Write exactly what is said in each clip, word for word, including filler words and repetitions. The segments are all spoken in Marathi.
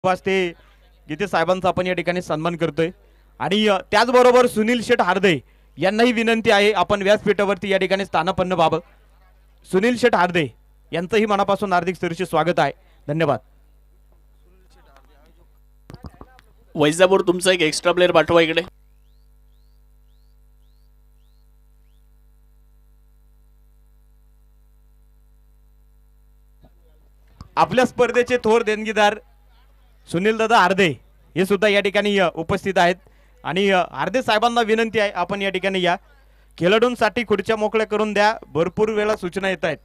वाजते गीते साहेबांचा आपण या ठिकाणी सन्मान करतोय आणि त्याचबरोबर सुनील शेठ हार्दे यांनाही विनंती आहे आपण व्यासपीठावरती या ठिकाणी स्थानापन्न व्हावं। सुनील शेठ हार्दे यांचंही मनापासून हार्दिक सहर्ष स्वागत आहे। धन्यवाद। वैजापूर तुमचा एक एक्स्ट्रा प्लेयर पाठवा इकडे। आपल्या स्पर्धेचे थोर देणगीदार सुनील दादा हार्दे हे सुद्धा या ठिकाणी उपस्थित आहेत आणि हार्दे साहेबांना विनंती आहे आपण या ठिकाणी या खेळाडूंसाठी खुर्च्या मोकळ्या करून द्या। भरपूर वेळा सूचना येत आहेत।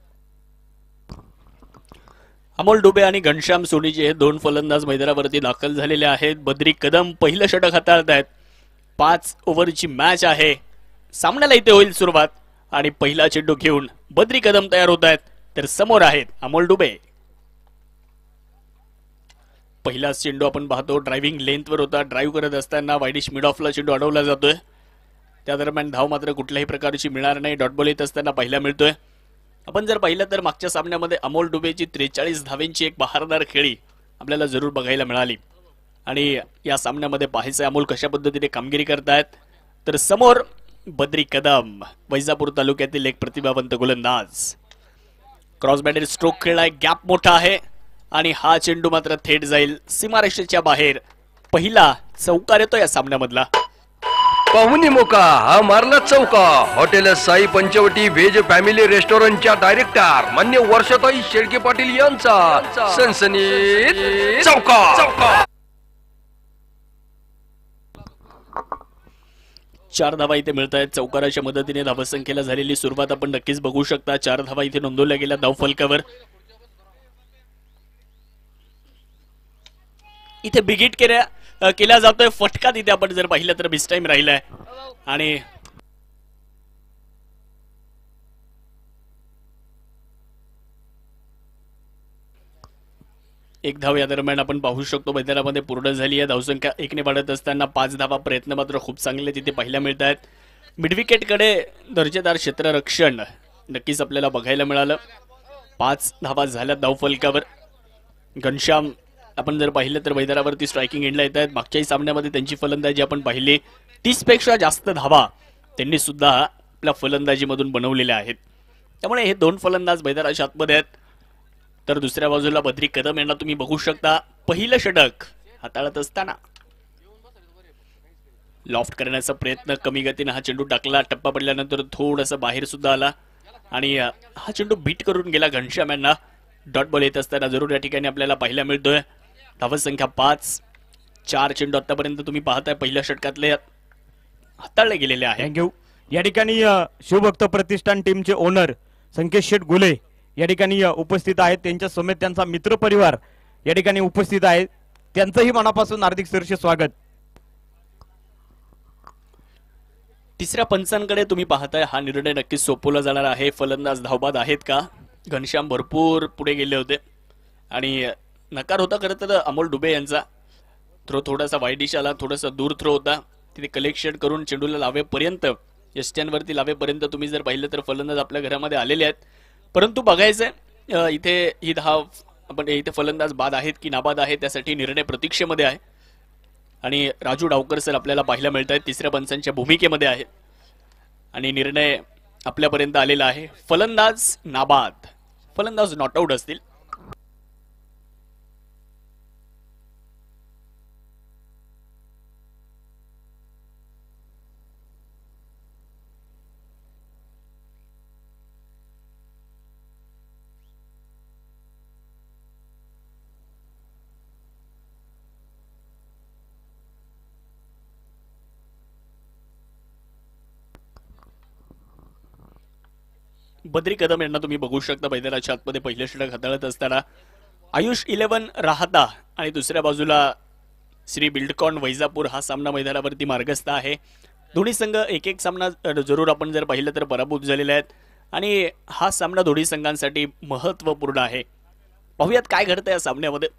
अमोल डुबे आणि घनश्याम सोनीचे हे दोन फलंदाज मैदानावरती दाखल झालेले आहेत। बद्री कदम पहिलं षटक हाताळत आहेत। पाच ओव्हरची मॅच आहे। सामन्याला इथे होईल सुरुवात आणि पहिला चेंडू घेऊन बद्री कदम तयार होत आहेत तर समोर आहेत अमोल डुबे। पहिला चेंडू आपण पाहतो ड्रायव्हिंग लेंथवर होता। ड्राईव्ह करत असताना वाईडिश मिड ऑफला चेंडू अडवला जातोय। त्या दरम्यान धाव मात्र कुठल्याही प्रकारची मिळणार नाही। डॉट बॉल येत असताना पहिला मिळतोय। आपण जर पाहिलं तर मागच्या सामन्यामध्ये अमोल डुबेची त्रेचाळीस धावेंची एक बहारदार खेळी आपल्याला जरूर बघायला मिळाली आणि या सामन्यामध्ये पाहायचं अमोल कशा पद्धतीने कामगिरी करतायत तर समोर बद्री कदम वैजापूर तालुक्यातील एक प्रतिभावंत गोलंदाज। क्रॉस बॅटर स्ट्रोक खेळलाय। गॅप मोठा आहे आणि हा चेंडू मात्र थेट जाईल सीमारेषेच्या बाहेर। पहिला चौकार येतो या सामन्यामधला। पाहुणी मोका हा मारला चौका। Hotel Sai Panchavati veg family रेस्टॉरंटच्या डायरेक्टर मान्य वर्षाताई शेळके पाटील यांचा सनसनीत चौका। चार धावा इथे मिळत आहेत। चौकाराच्या मदतीने धावसंख्येला झालेली सुरुवात आपण नक्कीच बघू शकता। चार धावा इथे नोंदवल्या गेल्या धाव फलकावर। इथे बिगिट केल्या केला जातोय फटका तिथे आपण जर पाहिलं तर मिस टाइम राहिलाय आणि एक धाव या दरम्यान आपण पाहू शकतो मैदानामध्ये पूर्ण झाली आहे। धावसंख्या एकने वाढत असताना पाच धावा प्रयत्न मात्र खूप चांगले तिथे पाहायला मिळत आहेत। मिडविकेट कडे दर्जेदार क्षेत्ररक्षण नक्कीच आपल्याला बघायला मिळालं। पाच धावा झाल्या धाव फलकावर। घनश्याम आपण जर पाहिलं तर मैदानावरती स्ट्रायकिंग एंडला येत आहेत। मागच्याही सामन्यामध्ये त्यांची फलंदाजी आपण पाहिली तीस पेक्षा जास्त धावा त्यांनी सुद्धा आपल्या फलंदाजीमधून बनवलेल्या आहेत। त्यामुळे हे दोन फलंदाज मैदानाच्या आतमध्ये आहेत। तर दुसऱ्या बाजूला बद्री कदम यांना तुम्ही बघू शकता पहिलं षटक हाताळत असताना लॉफ्ट करण्याचा प्रयत्न कमी गतीने हा चेंडू टाकला। टप्पा पडल्यानंतर थोडासा बाहेर सुद्धा आला आणि हा चेंडू बीट करून गेला घनश्याम यांना। डॉट बॉल येत असताना जरूर या ठिकाणी आपल्याला पाहायला मिळतोय धावसंख्या पाच। चार चेंडू आतापर्यंत तुम्ही पाहताय पहिल्या षटकातले हाताळले गेलेले आहे। थँक्यू। या ठिकाणी शिवभक्त प्रतिष्ठान टीमचे ओनर संकेश शेठ गुले या ठिकाणी उपस्थित आहेत। त्यांच्या समेत त्यांचा मित्र परिवार या ठिकाणी उपस्थित आहे। त्यांचंही मनापासून हार्दिक सहर्ष स्वागत। तिसऱ्या पंचांकडे तुम्ही पाहताय हा निर्णय नक्कीच सोपवला जाणार आहे। फलंदाज धावबाद आहेत का? घनश्याम भरपूर पुढे गेले होते आणि नकार होता खरं तर अमोल डुबे यांचा। थ्रो थोडासा वाईडिश आला, थोडासा दूर थ्रो होता। तिथे कलेक्शन करून चेंडूला लावेपर्यंत यष्ट्यांवरती लावेपर्यंत तुम्ही जर पाहिलं तर फलंदाज आपल्या घरामध्ये आलेले आहेत। परंतु बघायचंय इथे ही धाव आपण इथे फलंदाज बाद आहेत की नाबाद आहेत त्यासाठी निर्णय प्रतीक्षेमध्ये आहे आणि राजू डावकर सर आपल्याला पाहायला मिळत आहेत तिसऱ्या पंचांच्या भूमिकेमध्ये आहेत आणि निर्णय आपल्यापर्यंत आलेला आहे। फलंदाज नाबाद, फलंदाज नॉट आउट असतील। बद्री कदम यांना तुम्ही बघू शकता मैदानाच्या आतमध्ये पहिलं षटक हाताळत असताना। आयुष इलेव्हन राहता आणि दुसऱ्या बाजूला श्री बिल्डकॉन वैजापूर हा सामना मैदानावरती मार्गस्थ आहे। दोन्ही संघ एक एक सामना जरूर आपण जर पाहिलं तर पराभूत झालेले आहेत आणि हा सामना दोन्ही संघांसाठी महत्त्वपूर्ण आहे। पाहूयात काय घडतं या सामन्यामध्ये।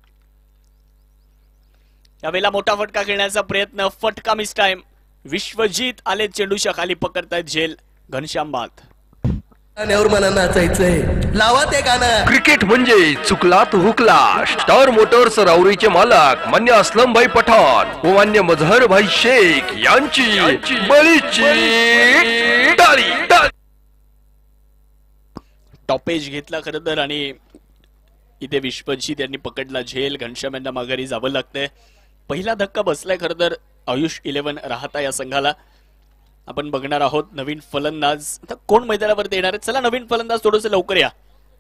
यावेळेला मोठा फटका खेळण्याचा प्रयत्न, फटका मिस टाइम। विश्वजीत आले चेंडूच्या खाली पकडतायत झेल। घनश्याम बाद। गाण्यावर मला नाचायचंय, लावा ते गाणं. क्रिकेट म्हणजे चुकला तो हुकला. स्टार मोटर्स राऊरीचे मालक मान्य असलम भाई पठाण व मान्य मजहर भाई शेख यांची बळीची टाळी. टॉपेज घेतला खरं तर आणि इथे विश्वजीत यांनी पकडला झेल. घनश्याम यांना माघारी जावं लागतंय. पहिला धक्का बसलाय खरं तर आयुष इलेव्हन राहता या संघाला. आपण बघणार आहोत नवीन फलंदाज आता कोण मैदानावरती येणार आहे. चला नवीन फलंदाज थोडंसं लवकर या.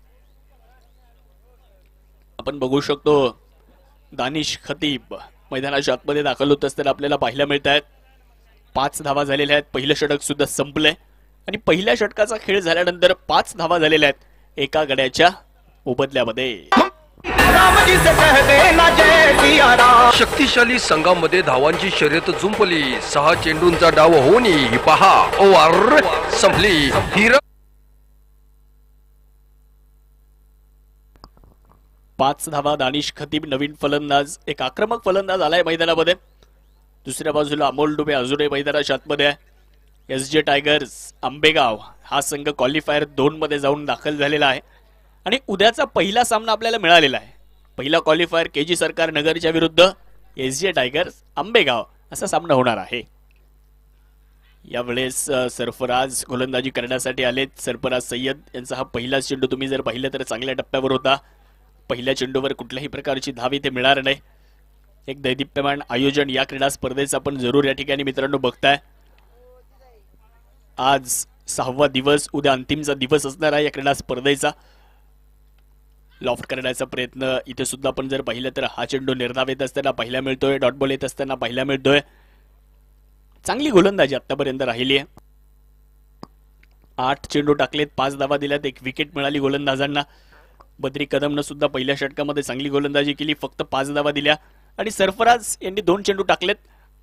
आपण बघू शकतो दानिश खतीब मैदानाच्या आतमध्ये दाखल होत असताना आपल्याला पाहायला मिळत आहेत. पाच धावा झालेल्या आहेत. पहिलं षटक सुद्धा संपलंय आणि पहिल्या षटकाचा खेळ झाल्यानंतर पाच धावा झालेल्या आहेत एका गड्याच्या उबदल्यामध्ये. शक्तिशाली संघामध्ये धावांची शर्यत जुंपली. सहा चेंडूंचा डाव होऊन ही पहा ओव्हर संपली. हिरा पाच धावा दानिश खतीब नवीन फलंदाज. एक आक्रमक फलंदाज आलाय मैदानामध्ये. दुसऱ्या बाजूला अमोल डुबे अजूनही मैदानाच्या आतमध्ये आहे. एस जे टायगर्स आंबेगाव हा संघ क्वालिफायर दोन मध्ये जाऊन दाखल झालेला आहे आणि उद्याचा पहिला सामना आपल्याला मिळालेला आहे. पहिला क्वालिफायर के जी सरकार नगरच्या विरुद्ध एस जे टायगर्स आंबेगाव असा सामना होणार आहे. यावेळेस सरफराज गोलंदाजी करण्यासाठी आलेत. सरफराज सय्यद यांचा हा पहिला चेंडू तुम्ही जर पाहिलं तर चांगल्या टप्प्यावर होता. पहिल्या चेंडूवर कुठल्याही प्रकारची धाव इथे मिळणार नाही. एक दैदिप्यमान आयोजन या क्रीडा स्पर्धेचं आपण जरूर या ठिकाणी मित्रांनो बघताय. आज सहावा दिवस, उद्या अंतिमचा दिवस असणार आहे या क्रीडा स्पर्धेचा. लॉफ्ट करण्याचा प्रयत्न इथे सुद्धा आपण जर पाहिलं तर हा चेंडू निर्धाव येत असताना पाहायला मिळतोय. डॉट बॉल येत असताना पाहायला मिळतोय. चांगली गोलंदाजी आतापर्यंत राहिली आहे. आठ चेंडू टाकलेत, पाच धावा दिल्यात, एक विकेट मिळाली गोलंदाजांना. बद्री कदमनं सुद्धा पहिल्या षटकामध्ये चांगली गोलंदाजी केली, फक्त पाच धावा दिल्या. आणि सरफराज यांनी दोन चेंडू टाकलेत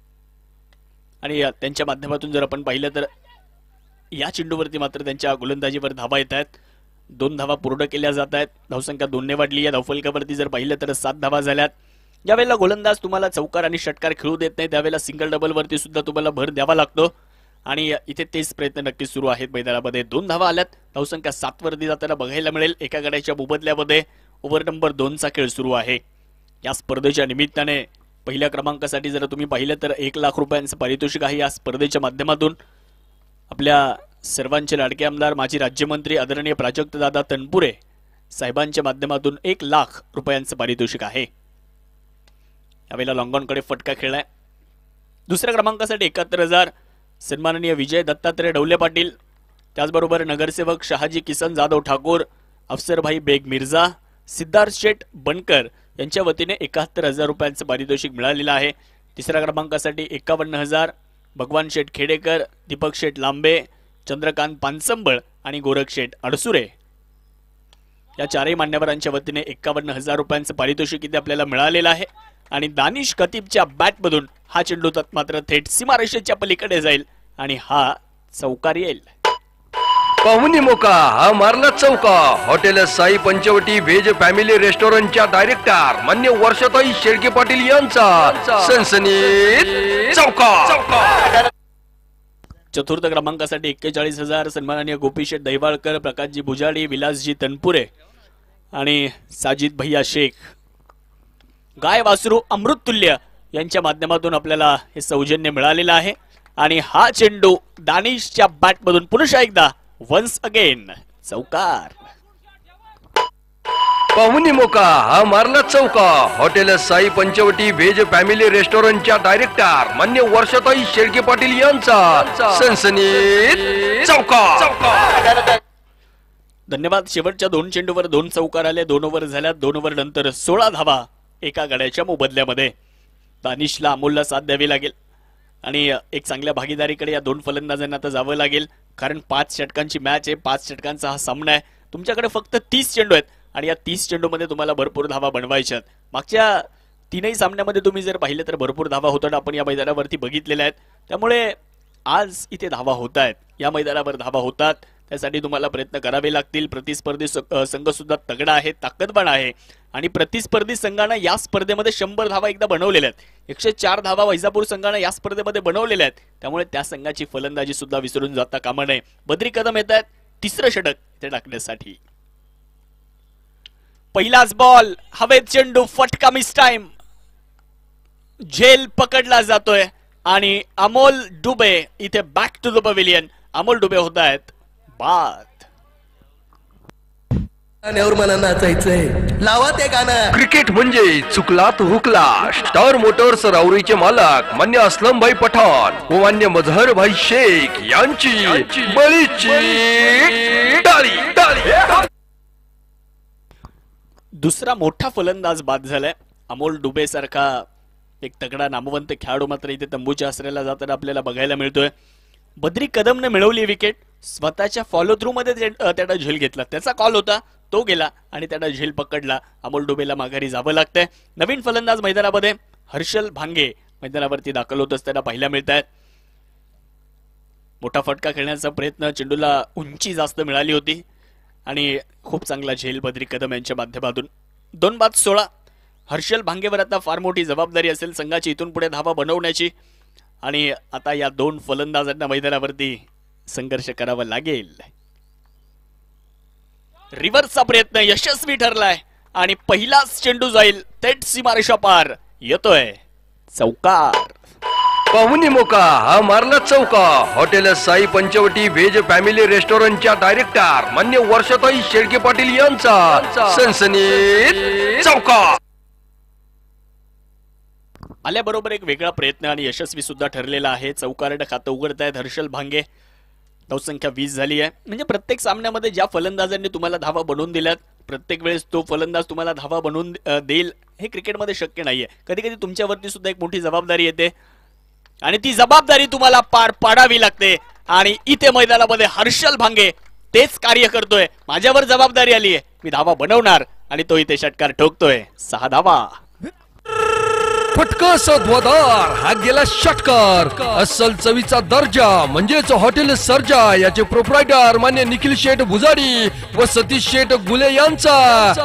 आणि त्यांच्या माध्यमातून जर आपण पाहिलं तर या चेंडूवरती मात्र त्यांच्या गोलंदाजीवर धावा येत आहेत. दोन धावा पूर्ण केल्या जात आहेत. धावसंख्या दोनने वाढली. या धावफलकावरती जर पाहिलं तर सात धावा झाल्यात. ज्यावेळेला गोलंदाज तुम्हाला चौकार आणि षटकार खेळू देत नाही त्यावेळेला सिंगल डबल वरती सुद्धा तुम्हाला भर द्यावा लागतो आणि इथे तेच प्रयत्न नक्कीच सुरू आहेत मैदानामध्ये. दोन धावा आल्यात. धावसंख्या सात वरती जाताना बघायला मिळेल. एका गड्याच्या मुबदल्यामध्ये ओव्हर नंबर दोनचा खेळ सुरू आहे. या स्पर्धेच्या निमित्ताने पहिल्या क्रमांकासाठी जर तुम्ही पाहिलं तर एक लाख रुपयांचं पारितोषिक आहे. या स्पर्धेच्या माध्यमातून आपल्या सर्वांचे लाडके आमदार माजी राज्यमंत्री आदरणीय प्राजक्त दादा तनपुरे साहेबांच्या माध्यमातून एक लाख रुपयांचं पारितोषिक आहे. यावेळेला लॉंगॉनकडे फटका खेळलाय. दुसऱ्या क्रमांकासाठी एकाहत्तर हजार सन्माननीय विजय दत्तात्रय ढवले पाटील, त्याचबरोबर नगरसेवक शहाजी किसन जाधव ठाकूर, अफसरभाई बेग मिर्झा, सिद्धार्थ शेठ बनकर यांच्या वतीने एकाहत्तर हजार रुपयांचं पारितोषिक मिळालेलं आहे. तिसऱ्या क्रमांकासाठी एकावन्न हजार भगवान शेठ खेडेकर, दीपक शेठ लांबे, चंद्रकांत पानसंबळ आणि गोरख शेठ अडसुरे या चारही मान्यवरांच्या वतीने एकावन्न हजार रुपयांचं पारितोषिक इथे आपल्याला मिळालेलं आहे. आणि दानिश खतीबच्या बॅटमधून हा चेंडू मात्र थेट सीमारेषेच्या पलीकडे जाईल आणि हा चौकार येईल. पाहुणी मोका हा मारला चौका. Hotel Sai Panchavati veg family रेस्टॉरंटच्या डायरेक्टर मान्य वर्षाताई शेळके पाटील यांचा सनसनीत चौका. चतुर्थ क्रमांकासाठी एक्केचाळीस हजार सन्माननीय गोपीशेठ दैवाळकर, प्रकाशजी भुजाडी, विलासजी तनपुरे आणि साजिद भैया शेख. गाय वासरू अमृततुल्य यांच्या माध्यमातून आपल्याला हे सौजन्य मिळालेलं आहे आणि हा चेंडू दानिशच्या बॅटमधून पुन्हा एकदा वन्स अगेन चौकार. पाहुणी मोका हा मारला चौका. Hotel Sai Panchavati veg family रेस्टॉरंटच्या डायरेक्टर मान्य वर्षाताई शेळके पाटील यांचा सनसनीत चौका. धन्यवाद. शेवटच्या दोन चेंडूवर दोन चौकार आले. दोन ओव्हर झाल्या. दोन ओव्हर नंतर सोळा धावा एका गड्याच्या मोबदल्यामध्ये. दानिशला अमोलला साथ द्यावी लागेल आणि एक चांगल्या भागीदारीकडे या दोन फलंदाजांना आता जावं लागेल, कारण पाच षटकांची मॅच आहे. पाच षटकांचा हा सामना आहे. तुमच्याकडे फक्त तीस चेंडू आहेत आणि या तीस चेंडूमध्ये तुम्हाला भरपूर धावा बनवायच्या आहेत. मागच्या तीनही सामन्यामध्ये तुम्ही जर पाहिलं तर भरपूर धावा होतात आपण या मैदानावरती बघितलेल्या आहेत. त्यामुळे आज इथे धावा होत आहेत. या मैदानावर धावा होतात त्यासाठी तुम्हाला प्रयत्न करावे लागतील. प्रतिस्पर्धी संघ सुद्धा तगडा आहे, ताकदवान आहे आणि प्रतिस्पर्धी संघानं या स्पर्धेमध्ये शंभर धावा एकदा बनवलेल्या आहेत. एकशे चार धावा वैजापूर संघानं या स्पर्धेमध्ये बनवलेल्या आहेत. त्यामुळे त्या संघाची फलंदाजी सुद्धा विसरून जाता कामा नये. बद्री कदम येत आहेत, तिसरं षटक ते टाकण्यासाठी. पहिलाच बॉल, हवेत चेंडू, फटका, मिस टाइम, झेल पकडला जातोय आणि अमोल डुबे इथे back to the pavilion. Amol Dube होत आहेत बाद. गाण्यावर मला नाचायचंय, लावा ते गाणं. क्रिकेट म्हणजे चुकला तो हुकला. स्टार मोटर्स राऊरीचे मालक मान्य असलम भाई पठाण व मान्य मजहर भाई शेख यांची बळीची टाळी टाळी. दुसरा मोठा फलंदाज बाद झालाय. अमोल डुबे सारखा एक तगडा नामवंत खेळाडू मात्र इथे तंबूच्या आसऱ्याला जाताना आपल्याला बघायला मिळतोय. बद्री कदमने मिळवली विकेट. स्वतःच्या फॉलो थ्रू मध्ये त्याला झेल घेतला, त्याचा कॉल होता, तो गेला आणि त्याला झेल पकडला. अमोल डुबेला माघारी जावं लागतंय. नवीन फलंदाज मैदानामध्ये हर्षल भांगे मैदानावरती दाखल होत असताना पाहायला मिळत आहेत. मोठा फटका खेळण्याचा प्रयत्न, चेंडूला उंची जास्त मिळाली होती आणि खूप चांगला झेल बद्री कदम यांच्या माध्यमातून. दोन बाद सोळा. हर्षल भांगेवर आता फार मोठी जबाबदारी असेल संघाची इथून पुढे धावा बनवण्याची आणि आता या दोन फलंदाजांना मैदानावरती संघर्ष करावा लागेल. रिव्हर्सचा प्रयत्न यशस्वी ठरलाय आणि पहिलाच चेंडू जाईल थेट सीमारेषा पार. येतोय चौकार. पाहुणी मोका हा मारला चौका. Hotel Sai Panchavati veg family रेस्टॉरंटच्या डायरेक्टर मान्य वर्षाताई शेळके पाटील यांचा सनसनीत चौका. आल्याबरोबर एक वेगळा प्रयत्न आणि यशस्वी सुद्धा ठरलेला आहे. चौकारनं खातं उघडतायत हर्षल भांगे. धावसंख्या वीस झाली आहे. म्हणजे प्रत्येक सामन्यामध्ये ज्या फलंदाजांनी तुम्हाला धावा बनवून दिल्यात, प्रत्येक वेळेस तो फलंदाज तुम्हाला धावा बनवून देईल हे क्रिकेटमध्ये शक्य नाहीये. कधी कधी तुमच्यावरती सुद्धा एक मोठी जबाबदारी येते आणि ती जबाबदारी तुम्हाला पार पाडावी लागते. आणि इथे मैदानामध्ये हर्षल भांगे तेच कार्य करतोय. माझ्यावर जबाबदारी आली आहे, मी धावा बनवणार आणि तो इथे षटकार ठोकतोय. सहा धावा. फटका सध्वदार हा गेला षटकार. अस्सल चवीचा दर्जा म्हणजेच हॉटेल सर्जा याचे प्रोप्रायटर मान्य निखिल शेठ भुजाडी व सतीश शेठ गुले यांचा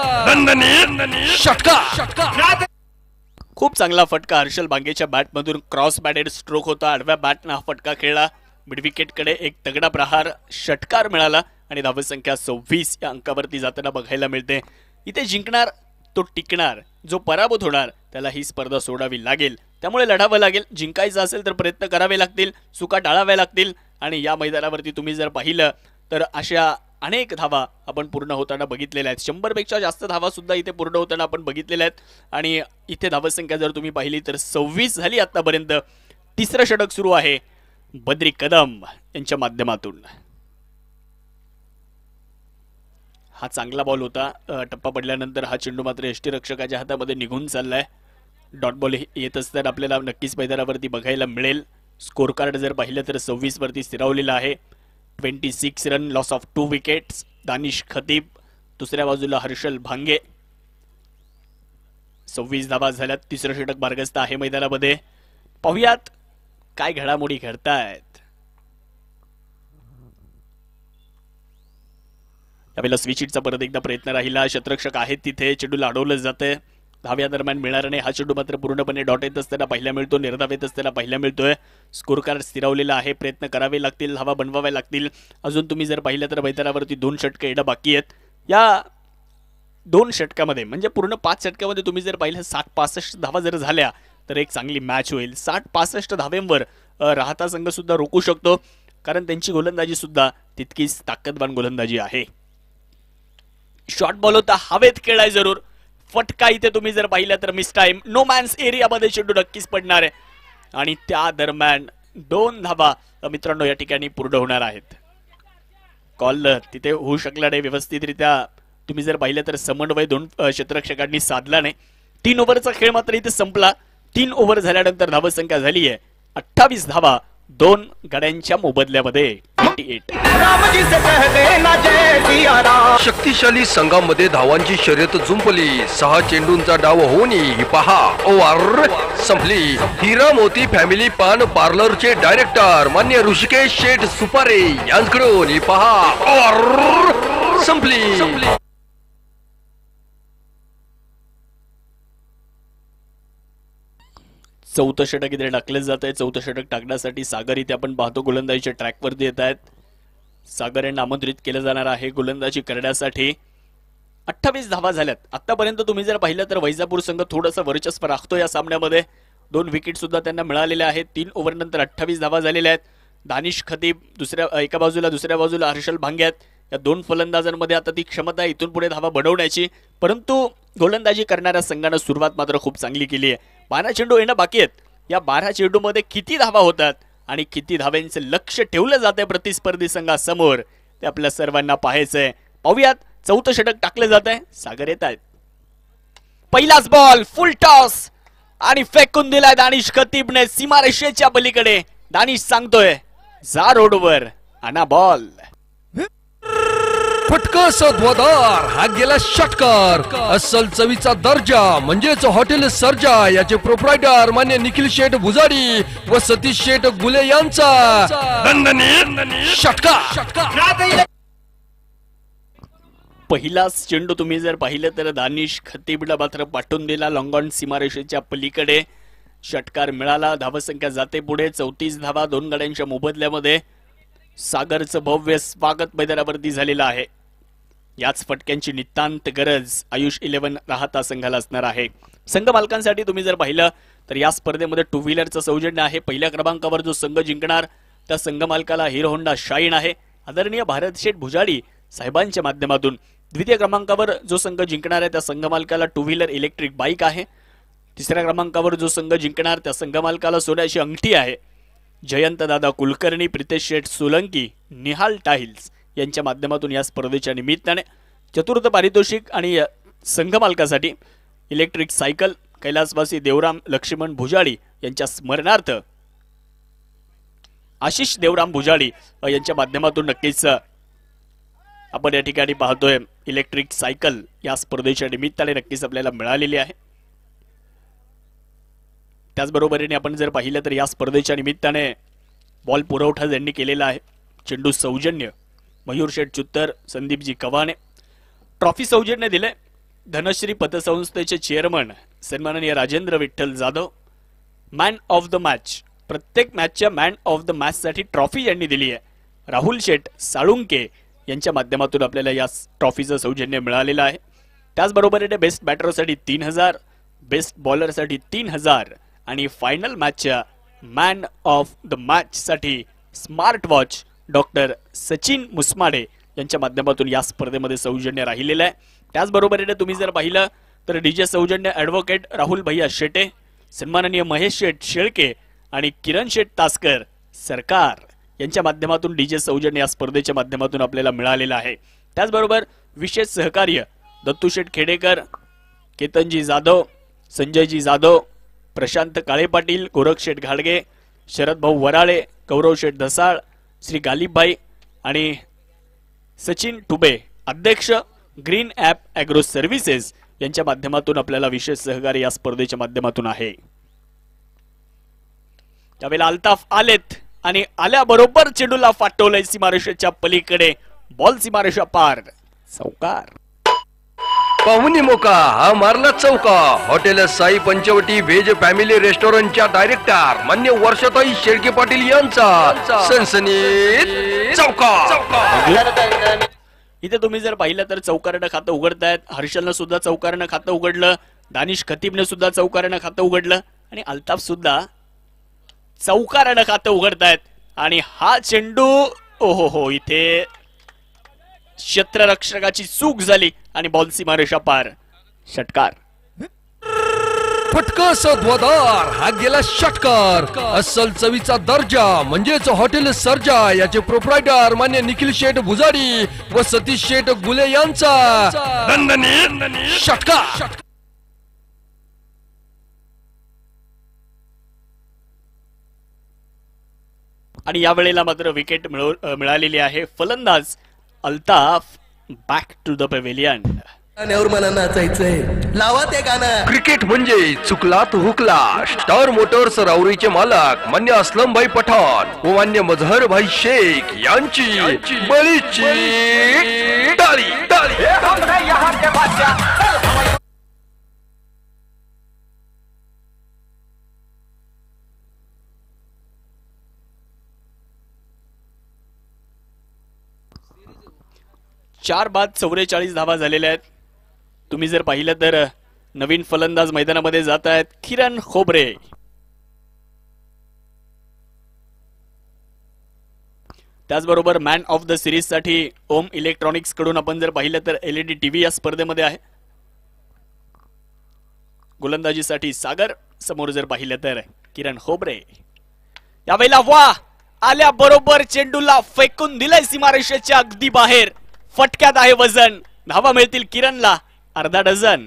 षटकार. खूप चांगला फटका हर्षल भांगेच्या बॅटमधून. क्रॉस बॅटेड स्ट्रोक होता. आडव्या बॅटनं हा फटका खेळला. मिड विकेटकडे एक तगडा प्रहार, षटकार मिळाला आणि धावसंख्या सव्वीस या अंकावरती जाताना बघायला मिळते. इथे जिंकणार तो टिकणार, जो पराभूत होणार त्याला ही स्पर्धा सोडावी लागेल. त्यामुळे लढावं लागेल. जिंकायचं असेल तर प्रयत्न करावे लागतील, चुका टाळाव्या लागतील. आणि या मैदानावरती तुम्ही जर पाहिलं तर अशा अनेक धावा आपण पूर्ण होताना बघितलेल्या आहेत. शंभर पेक्षा जास्त धावा सुद्धा इथे पूर्ण होताना आपण बघितलेल्या आहेत. आणि इथे धावसंख्या जर तुम्ही पाहिली तर सव्वीस झाली आतापर्यंत. तिसरं षटक सुरू आहे बद्री कदम यांच्या माध्यमातून. हा चांगला बॉल होता. टप्पा पडल्यानंतर हा चेंडू मात्र यष्टीरक्षकाच्या हातामध्ये निघून चाललाय. डॉट बॉल येत असताना आपल्याला नक्कीच मैदानावरती बघायला मिळेल. स्कोर कार्ड जर पाहिलं तर सव्वीस वरती स्थिरावलेला आहे. Twenty six run, loss of two wickets. Danish Khatib, दुसऱ्या बाजूला हर्षल भांगे. सव्वीस धावा झाल्यात. तिसरं षटक बारगस्त आहे मैदानामध्ये. पाहुयात काय घडामोडी घडतायत. त्यावेळेला स्विचिटचा परत एकदा प्रयत्न राहिला. शतरक्षक आहेत तिथे. चेंडूला अडवलं जातंय. धाव्या दरम्यान मिळणार नाही. हा चेंडू मात्र पूर्णपणे डॉट येत असताना पाहायला मिळतो. निर्धाव येत असताना पाहायला मिळतोय. स्कोर कार्ड स्थिरावलेला आहे. प्रयत्न करावे लागतील, धावा बनवाव्या लागतील. अजून तुम्ही जर पाहिलं तर मैदानावरती दोन षटकं येणं बाकी आहेत. या दोन षटकामध्ये म्हणजे पूर्ण पाच षटकामध्ये तुम्ही जर पाहिलं साठ पासष्ट धावा जर झाल्या तर एक चांगली मॅच होईल. साठ पासष्ट धावेंवर राहता संघ सुद्धा रोखू शकतो, कारण त्यांची गोलंदाजी सुद्धा तितकीच ताकदवान गोलंदाजी आहे. शॉर्ट बॉल होता, हवेत खेळाय जरूर. फटका इथे तुम्ही जर पाहिलं तर मिस टाइम. नो मॅन्स एरियामध्ये चेंडू नक्कीच पडणार आहे आणि त्या दरम्यान दोन धावा मित्रांनो या ठिकाणी पूर्ण होणार आहेत. कॉल तिथे होऊ शकला नाही व्यवस्थितरित्या. तुम्ही जर पाहिलं तर समन्वय दोन क्षेत्ररक्षकांनी साधला नाही. तीन ओव्हरचा खेळ मात्र इथे संपला. तीन ओव्हर झाल्यानंतर धावसंख्या झाली आहे अठ्ठावीस धावा दोन गड्यांच्या मोबदल्यामध्ये. शक्तिशाली संघामध्ये धावांची शर्यत जुंपली. सहा चेंडूंचा डाव होऊन ही पहा ओव्हर संपली. हिरा मोती फॅमिली पान पार्लरचे डायरेक्टर मान्य ऋषिकेश शेठ सुपारे यांच्याकडून ही पहा ओव्हर संपली. चौथं षटक इथे टाकलं जात आहे. चौथं षटक टाकण्यासाठी सागर इथे आपण पाहतो गोलंदाजीच्या ट्रॅकवरती येत आहेत. सागर यांना आमंत्रित केलं जाणार आहे गोलंदाजी करण्यासाठी. अठ्ठावीस धावा झाल्यात आतापर्यंत. तुम्ही जर पाहिलं तर वैजापूर संघ थोडंसं वर्चस्व राखतो या सामन्यामध्ये. दोन विकेट सुद्धा त्यांना मिळालेल्या आहेत. तीन ओव्हर नंतर अठ्ठावीस धावा झालेल्या आहेत. दानिश खतीब दुसऱ्या एका बाजूला, दुसऱ्या बाजूला हर्षल भांग्यात. या दोन फलंदाजांमध्ये आता ती क्षमता आहे इथून पुढे धावा बनवण्याची. परंतु गोलंदाजी करणाऱ्या संघानं सुरुवात मात्र खूप चांगली केली आहे. बारा चेंडू येणं बाकी आहेत. या बारा चेंडूमध्ये किती धावा होतात आणि किती धाव्यांचं लक्ष ठेवलं जातंय प्रतिस्पर्धी संघासमोर ते आपल्या सर्वांना पाहायचंय. पाहूयात. चौथं षटक टाकलं जात आहे. सागर येत आहेत. पहिलाच बॉल फुल टॉस आणि फेकून दिलाय दानिश खतीबने सीमारेषेच्या पलीकडे. दानिश सांगतोय जा रोडवर आणा बॉल. फटका सध्वदार हा गेला षटकार. अस्सल चवीचा दर्जा म्हणजेच हॉटेल सर्जा याचे प्रोप्रायटर मान्य निखिल शेठ भुजाडी व सतीश शेठ गुले यांचा षटकार. पहिलाच चेंडू तुम्ही जर पाहिलं तर दानिश खतीबला मात्र पाठवून दिला लॉंगॉन सीमारेषेच्या पलीकडे. षटकार मिळाला. धावसंख्या जाते पुढे. चौतीस धावा दोन गड्यांच्या मोबदल्यामध्ये. सागरचं भव्य स्वागत मैदानावरती झालेलं आहे. याच फटक्यांची नितांत गरज आयुष इलेव्हन राहता संघाला असणार आहे. संघ मालकांसाठी तुम्ही जर पाहिलं तर या स्पर्धेमध्ये टू व्हीलरचं सौजन्य आहे. पहिल्या क्रमांकावर जो संघ जिंकणार त्या संघ मालकाला हिरो होंडा शाईन आहे आदरणीय भारत शेठ भुजाडी साहेबांच्या माध्यमातून. द्वितीय क्रमांकावर जो संघ जिंकणार आहे त्या संघ मालकाला टू व्हीलर इलेक्ट्रिक बाईक आहे. तिसऱ्या क्रमांकावर जो संघ जिंकणार त्या संघ मालकाला सोन्याची अंगठी आहे. जयंत दादा कुलकर्णी, प्रितेश शेठ सोलंकी, निहाल टाहिल्स यांच्या माध्यमातून या स्पर्धेच्या निमित्ताने चतुर्थ पारितोषिक आणि संघ मालकासाठी इलेक्ट्रिक सायकल कैलासवासी देवराम लक्ष्मण भुजाडी यांच्या स्मरणार्थ आशिष देवराम भुजाडी यांच्या माध्यमातून नक्कीच आपण या ठिकाणी पाहतोय इलेक्ट्रिक सायकल या स्पर्धेच्या निमित्ताने नक्कीच आपल्याला मिळालेली आहे. त्याचबरोबरीने आपण जर पाहिलं तर या स्पर्धेच्या निमित्ताने बॉल पुरवठा ज्यांनी केलेला आहे चेंडू सौजन्य मयूर शेठ चुत्तर, संदीपजी कवाने. ट्रॉफी सौजन्य दिले धनश्री पतसंस्थेचे चेअरमन सन्माननीय Rajendra Vitthal Jadhav. Man of the match प्रत्येक मॅचच्या मॅन ऑफ द मॅच साठी ट्रॉफी यांनी दिली आहे. राहुल शेठ साळुंके यांच्या माध्यमातून आपल्याला या ट्रॉफीचं सौजन्य मिळालेलं आहे. त्याचबरोबरीने बेस्ट बॅटरसाठी तीन हजार, बेस्ट बॉलरसाठी तीन हजार आणि फायनल मॅचच्या मॅन ऑफ द मॅच साठी smart watch doctor Sachin Musmade यांच्या माध्यमातून या स्पर्धेमध्ये सौजन्य राहिलेलं आहे. त्याचबरोबरीने तुम्ही जर पाहिलं तर डीजे सौजन्य ॲडव्होकेट राहुल भैया शेटे, सन्माननीय महेश शेठ शेळके आणि किरण शेठ तासकर सरकार यांच्या माध्यमातून डीजे सौजन्य या स्पर्धेच्या माध्यमातून आपल्याला मिळालेलं आहे. त्याचबरोबर विशेष सहकार्य दत्तू शेठ खेडेकर, केतनजी जाधव, संजयजी जाधव, प्रशांत काळे पाटील, गोरख शेठ घाडगे, शरद भाऊ वराळे, गौरव शेठ धसाळ, श्री गालिबभाई आणि सचिन टुबे अध्यक्ष ग्रीन ॲप ॲग्रो सर्व्हिसेस यांच्या माध्यमातून आपल्याला विशेष सहकार्य या स्पर्धेच्या माध्यमातून आहे. त्यावेळेला अल्ताफ आलेत आणि आल्याबरोबर चेंडूला फाटवलंय सीमारेषेच्या पलीकडे. बॉल सीमारेषा पार. चौकार. पाहुणी मोका हा मारला चौका. Hotel Sai Panchavati veg family रेस्टॉरंटच्या डायरेक्टर मान्य वर्षाताई शेळके पाटील यांचा सनसनीत चौका. इथे तुम्ही जर पाहिलं तर चौकारणं खातं उघडतायत. हर्षलनं सुद्धा चौकारणं खातं उघडलं. दानिश खतीबने सुद्धा चौकारणं खातं उघडलं आणि अल्ताफ सुद्धा चौकारणं खातं उघडतायत. आणि हा चेंडू ओहो हो इथे क्षेत्ररक्षकाची चूक झाली आणि बॉल सीमारेषा पार. षटकार. फटका सध्वदार हा गेला षटकार. अस्सल चवीचा दर्जा म्हणजेच हॉटेल सर्जा याचे प्रोप्रायटर मान्य निखिल शेठ भुजाडी व सतीश शेठ गुले यांचा षटकार. आणि यावेळेला मात्र विकेट मिळालेली आहे. फलंदाज Altaf back to the pavilion. गाण्यावर मला नाचायचंय, लावा ते गाणं. क्रिकेट म्हणजे चुकला तो हुकला. स्टार मोटर्स राऊरीचे मालक मान्य असलम भाई पठाण व मान्य मजहर भाई शेख यांची बळीची टाळी टाळी. चार बाद चौवेचाळीस धावा झालेल्या आहेत. तुम्ही जर पाहिलं तर नवीन फलंदाज मैदानामध्ये जात आहेत किरण खोबरे. त्याचबरोबर मॅन ऑफ द सिरीज साठी ओम इलेक्ट्रॉनिक्स कडून आपण जर पाहिलं तर एलईडी टीव्ही या स्पर्धेमध्ये आहे. गोलंदाजीसाठी सागर, समोर जर पाहिलं तर किरण खोबरे. यावेळेला वा आल्या बरोबर चेंडूला फेकून दिलाय सीमारेषेच्या अगदी बाहेर. फटक्यात आहे वजन. धावा मिळतील किरणला अर्धा डझन.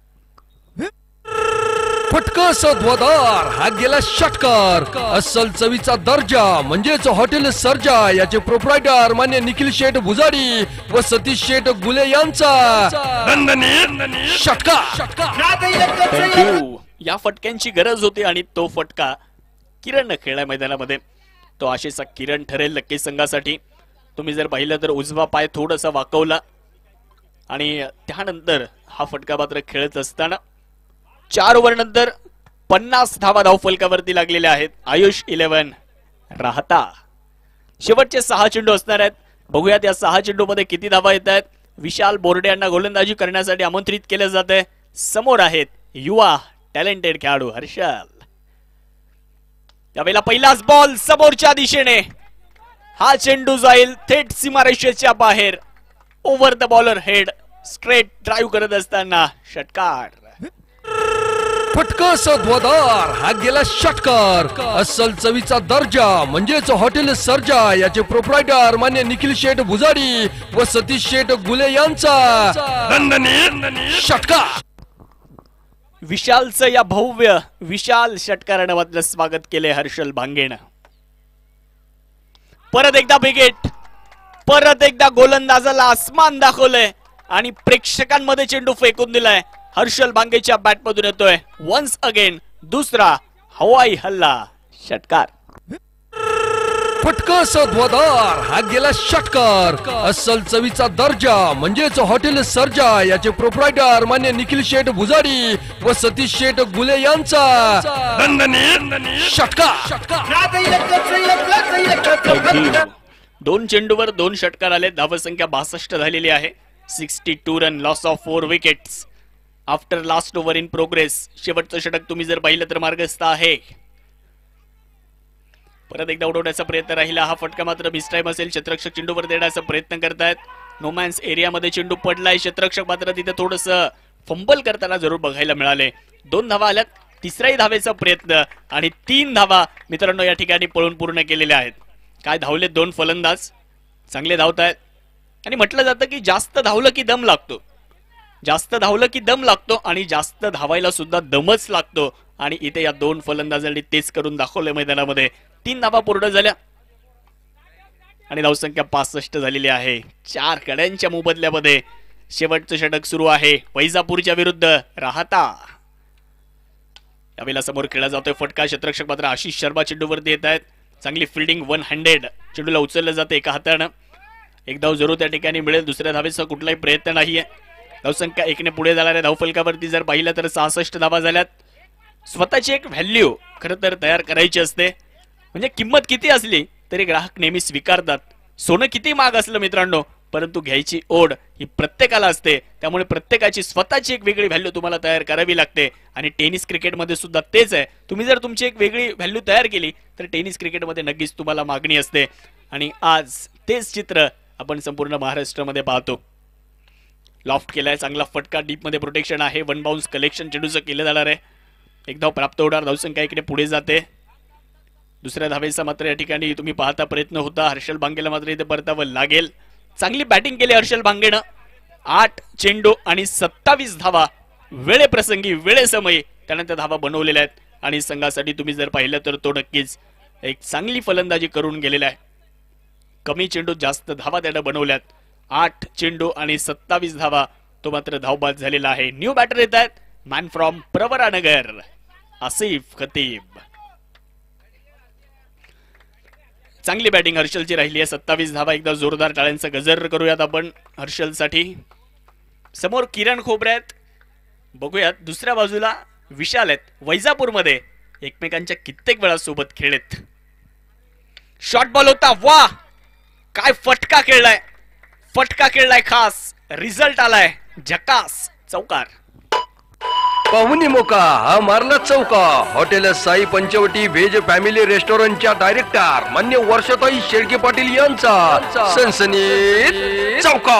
फटका सद्वादार हा गेला षटकार. अस्सल चवीचा दर्जा म्हणजेच हॉटेल सर्जा याचे प्रोप्रायटर मान्य निखिल शेठ भुजाडी व सतीश शेठ गुले यांचा षटकार. थँक्यू. या फटक्यांची गरज होती आणि तो फटका किरण खेळला मैदानामध्ये. तो आशेचा किरण ठरेल नक्की संघासाठी. तुम्ही जर पाहिलं तर उजवा पाय थोडासा वाकवला आणि त्यानंतर हा फटका मात्र खेळत असताना चार ओव्हर नंतर पन्नास धावा धावफलकावरती लागलेल्या आहेत. आयुष इलेव्हन राहता. शेवटचे सहा चेंडू असणार आहेत. बघूयात या सहा चेंडू मध्ये किती धावा येत आहेत. विशाल बोर्डे यांना गोलंदाजी करण्यासाठी आमंत्रित केले जाते. समोर आहेत युवा टॅलेंटेड खेळाडू हर्षल. यावेळेला पहिलाच बॉल समोरच्या दिशेने. हा चेंडू जाईल थेट सीमारेषेच्या बाहेर. Over the bowler head. Straight drive करत असताना षटकार. फटका सद्वादार हा गेला षटकार. अस्सल चवीचा दर्जा म्हणजेच हॉटेल सर्जा याचे प्रोप्रायटर मान्य निखिल शेठ भुजाडी व सतीश शेठ गुले यांचा षटकार. विशालचं या भव्य विशाल षटकारानं मात्र स्वागत केले हर्षल भांगेनं. परत एकदा विकेट. परत एकदा गोलंदाजाला आसमान दाखवलंय आणि प्रेक्षकांमध्ये चेंडू फेकून दिलाय. हर्षल भांगेच्या बॅटमधून येतोय वन्स अगेन दुसरा हवाई हल्ला. षटकार. फटका सद्वादार हा गेला षटकार. अस्सल चवीचा दर्जा म्हणजेच हॉटेल सर्जा याचे प्रोप्रायटर मान्य निखिल शेठ भुजाडी व सतीश शेठ गुले यांचा षटकार. दोन चेंडूवर दोन षटकार आले. धावसंख्या बासष्ट झालेली आहे. Sixty two run loss of four wickets after last over in progress. शेवटचं षटक तुम्ही जर पाहिलं तर मार्गस्थ आहे. परत एकदा उडवण्याचा प्रयत्न राहिला. हा फटका मात्र मिसटाईम असेल. क्षेत्ररक्षक चेंडूवर देण्याचा प्रयत्न करतायत. नोमॅन्स एरियामध्ये चेंडू पडलाय. क्षेत्ररक्षक मात्र तिथे थोडस फंबल करताना जरूर बघायला मिळाले. दोन धावा आल्यात. तिसऱ्याही धावेचा प्रयत्न आणि तीन धावा मित्रांनो या ठिकाणी पळून पूर्ण केलेल्या आहेत. काय धावले दोन फलंदाज. चांगले धावतायत आणि म्हटलं जातं की जास्त धावलं की दम लागतो. जास्त धावलं की दम लागतो आणि जास्त धावायला सुद्धा दमच लागतो. आणि इथे या दोन फलंदाजांनी तेच करून दाखवले मैदानामध्ये. तीन धावा पूर्ण झाल्या आणि धावसंख्या पासष्ट झालेली आहे. चार कड्यांच्या मोबदल्यामध्ये शेवटचं षटक सुरू आहे वैजापूरच्या विरुद्ध राहता. यावेळेला समोर खेळला जातोय फटका. क्षेत्ररक्षक मात्र आशिष शर्मा चेंडूवरती येत आहेत. चांगली फिल्डिंग वन हंड्रेड. चेंडूला उचललं जाते एका हातानं. एक धाव जरूर त्या ठिकाणी मिळेल. दुसऱ्या धावेचा कुठलाही प्रयत्न नाहीये. धावसंख्या एकने पुढे जाणाऱ्या धावफलकावरती जर पाहिलं तर सहासष्ट धावा झाल्यात. स्वतःची एक व्हॅल्यू खरं तर तयार करायची असते. म्हणजे किंमत किती असली तरी ग्राहक नेहमी स्वीकारतात. सोनं किती महाग असलं मित्रांनो परंतु घ्यायची ओढ ही प्रत्येकाला असते. त्यामुळे प्रत्येकाची स्वतःची एक वेगळी व्हॅल्यू तुम्हाला तयार करावी लागते. आणि टेनिस क्रिकेटमध्ये सुद्धा तेच आहे. तुम्ही जर तुमची एक वेगळी व्हॅल्यू तयार केली तर टेनिस क्रिकेटमध्ये नक्कीच तुम्हाला मागणी असते. आणि आज तेच चित्र आपण संपूर्ण महाराष्ट्रामध्ये पाहतो. लॉफ्ट केलाय. चांगला फटका. डीप मध्ये प्रोटेक्शन आहे. वन बाउन्स कलेक्शन चेंडूचं केलं जाणार आहे. एक धाव प्राप्त होणार. धावसंख्या इकडे पुढे जाते. दुसऱ्या धावेचा मात्र या ठिकाणी तुम्ही पाहता प्रयत्न होता. हर्षल भांगेला मात्र इथे परतावं लागेल. चांगली बॅटिंग केली हर्षल भांगेनं. आठ चेंडू आणि सत्तावीस धावा वेळेप्रसंगी वेळेसमयी त्यानंतर धावा बनवलेल्या आहेत. आणि संघासाठी तुम्ही जर पाहिलं तर तो नक्कीच एक चांगली फलंदाजी करून गेलेला आहे. कमी चेंडू जास्त धावा त्यानं बनवल्यात. आठ चेंडू आणि सत्तावीस धावा तो मात्र धावबाद झालेला आहे. न्यू बॅटर येत आहेत. Man from Pravaranagar Asif Khatib. चांगली बॅटिंग हर्षलची राहिली आहे. सत्तावीस धावा. एकदा जोरदार टाळ्यांचा गजर करूयात आपण हर्षलसाठी. समोर किरण खोबरे आहेत. बघूयात दुसऱ्या बाजूला विशाल आहेत. वैजापूरमध्ये एकमेकांच्या कित्येक वेळा सोबत खेळलेत. शॉर्ट बॉल होता. वा काय फटका खेळलाय. फटका खेळलाय खास, रिझल्ट आलाय झकास, चौकार. पाहुणी मोका हा मारला चौका. Hotel Sai Panchavati veg family रेस्टॉरंटच्या डायरेक्टर मान्य वर्षाताई शेळके पाटील यांचा सनसनीत चौका.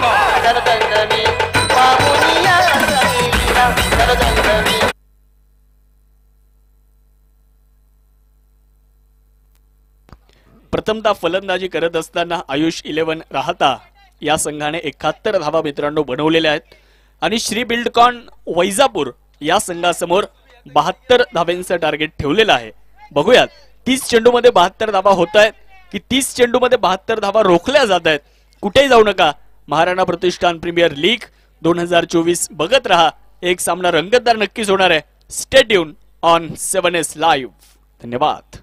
प्रथमतः फलंदाजी करत असताना आयुष इलेव्हन राहता या संघाने एकाहत्तर धावा मित्रांनो बनवलेल्या आहेत आणि श्री बिल्डकॉन वैजापूर या संघासमोर बहात्तर धाव्यांचं टार्गेट ठेवलेलं आहे. बघूयात तीस चेंडू मध्ये बहात्तर धावा होत आहेत की तीस चेंडू मध्ये बहात्तर धावा रोखल्या जात आहेत. कुठेही जाऊ नका. महाराणा प्रतिष्ठान प्रीमियर लीग दोन हजार चोवीस बघत रहा. एक सामना रंगतदार नक्कीच होणार आहे. Stay tune on seven S live. धन्यवाद.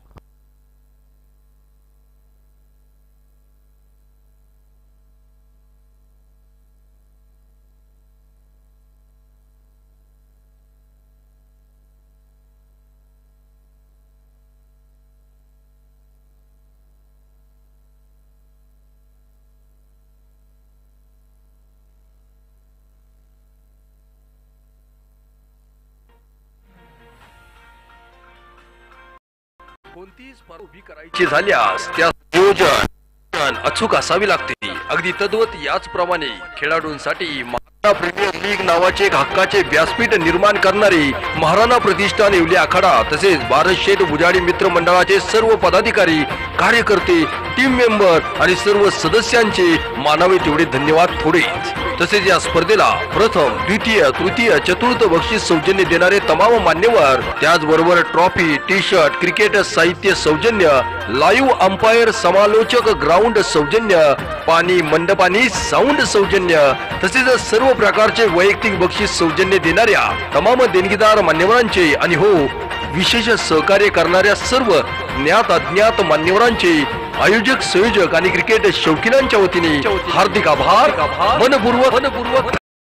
कोणतीही स्पर्धा उभी करायची झाल्यास त्या नियोजन अचूक असावी लागते. अगदी तद्वत याचप्रमाणे खेळाडूंसाठी महाराणा प्रीमियर लीग नावाचे एक हक्काचे व्यासपीठ निर्माण करणारे महाराणा प्रतिष्ठान येवले आखाडा तसेच भारत शेठ उजाडी मित्र मंडळाचे सर्व पदाधिकारी, कार्यकर्ते, टीम मेंबर आणि सर्व सदस्यांचे मानावे तेवढे धन्यवाद थोडेच. तसेच या स्पर्धेला प्रथम, द्वितीय, तृतीय, चतुर्थ बक्षीस सौजन्य देणारे तमाम मान्यवर, त्याचबरोबर ट्रॉफी, टी शर्ट, क्रिकेट साहित्य सौजन्य, लाईव्ह अंपायर, समालोचक, ग्राउंड सौजन्य, पाणी मंडपानी साऊंड सौजन्य तसेच सर्व प्रकारचे वैयक्तिक बक्षीस सौजन्य देणाऱ्या तमाम देणगीदार मान्यवरांचे आणि हो विशेष सहकार्य करणाऱ्या सर्व ज्ञात अज्ञात मान्यवरांचे, आयोजक, संयोजक आणि क्रिकेट शौकीनांच्या वतीने हार्दिक आभार. मनपूर्वक मनपूर्वक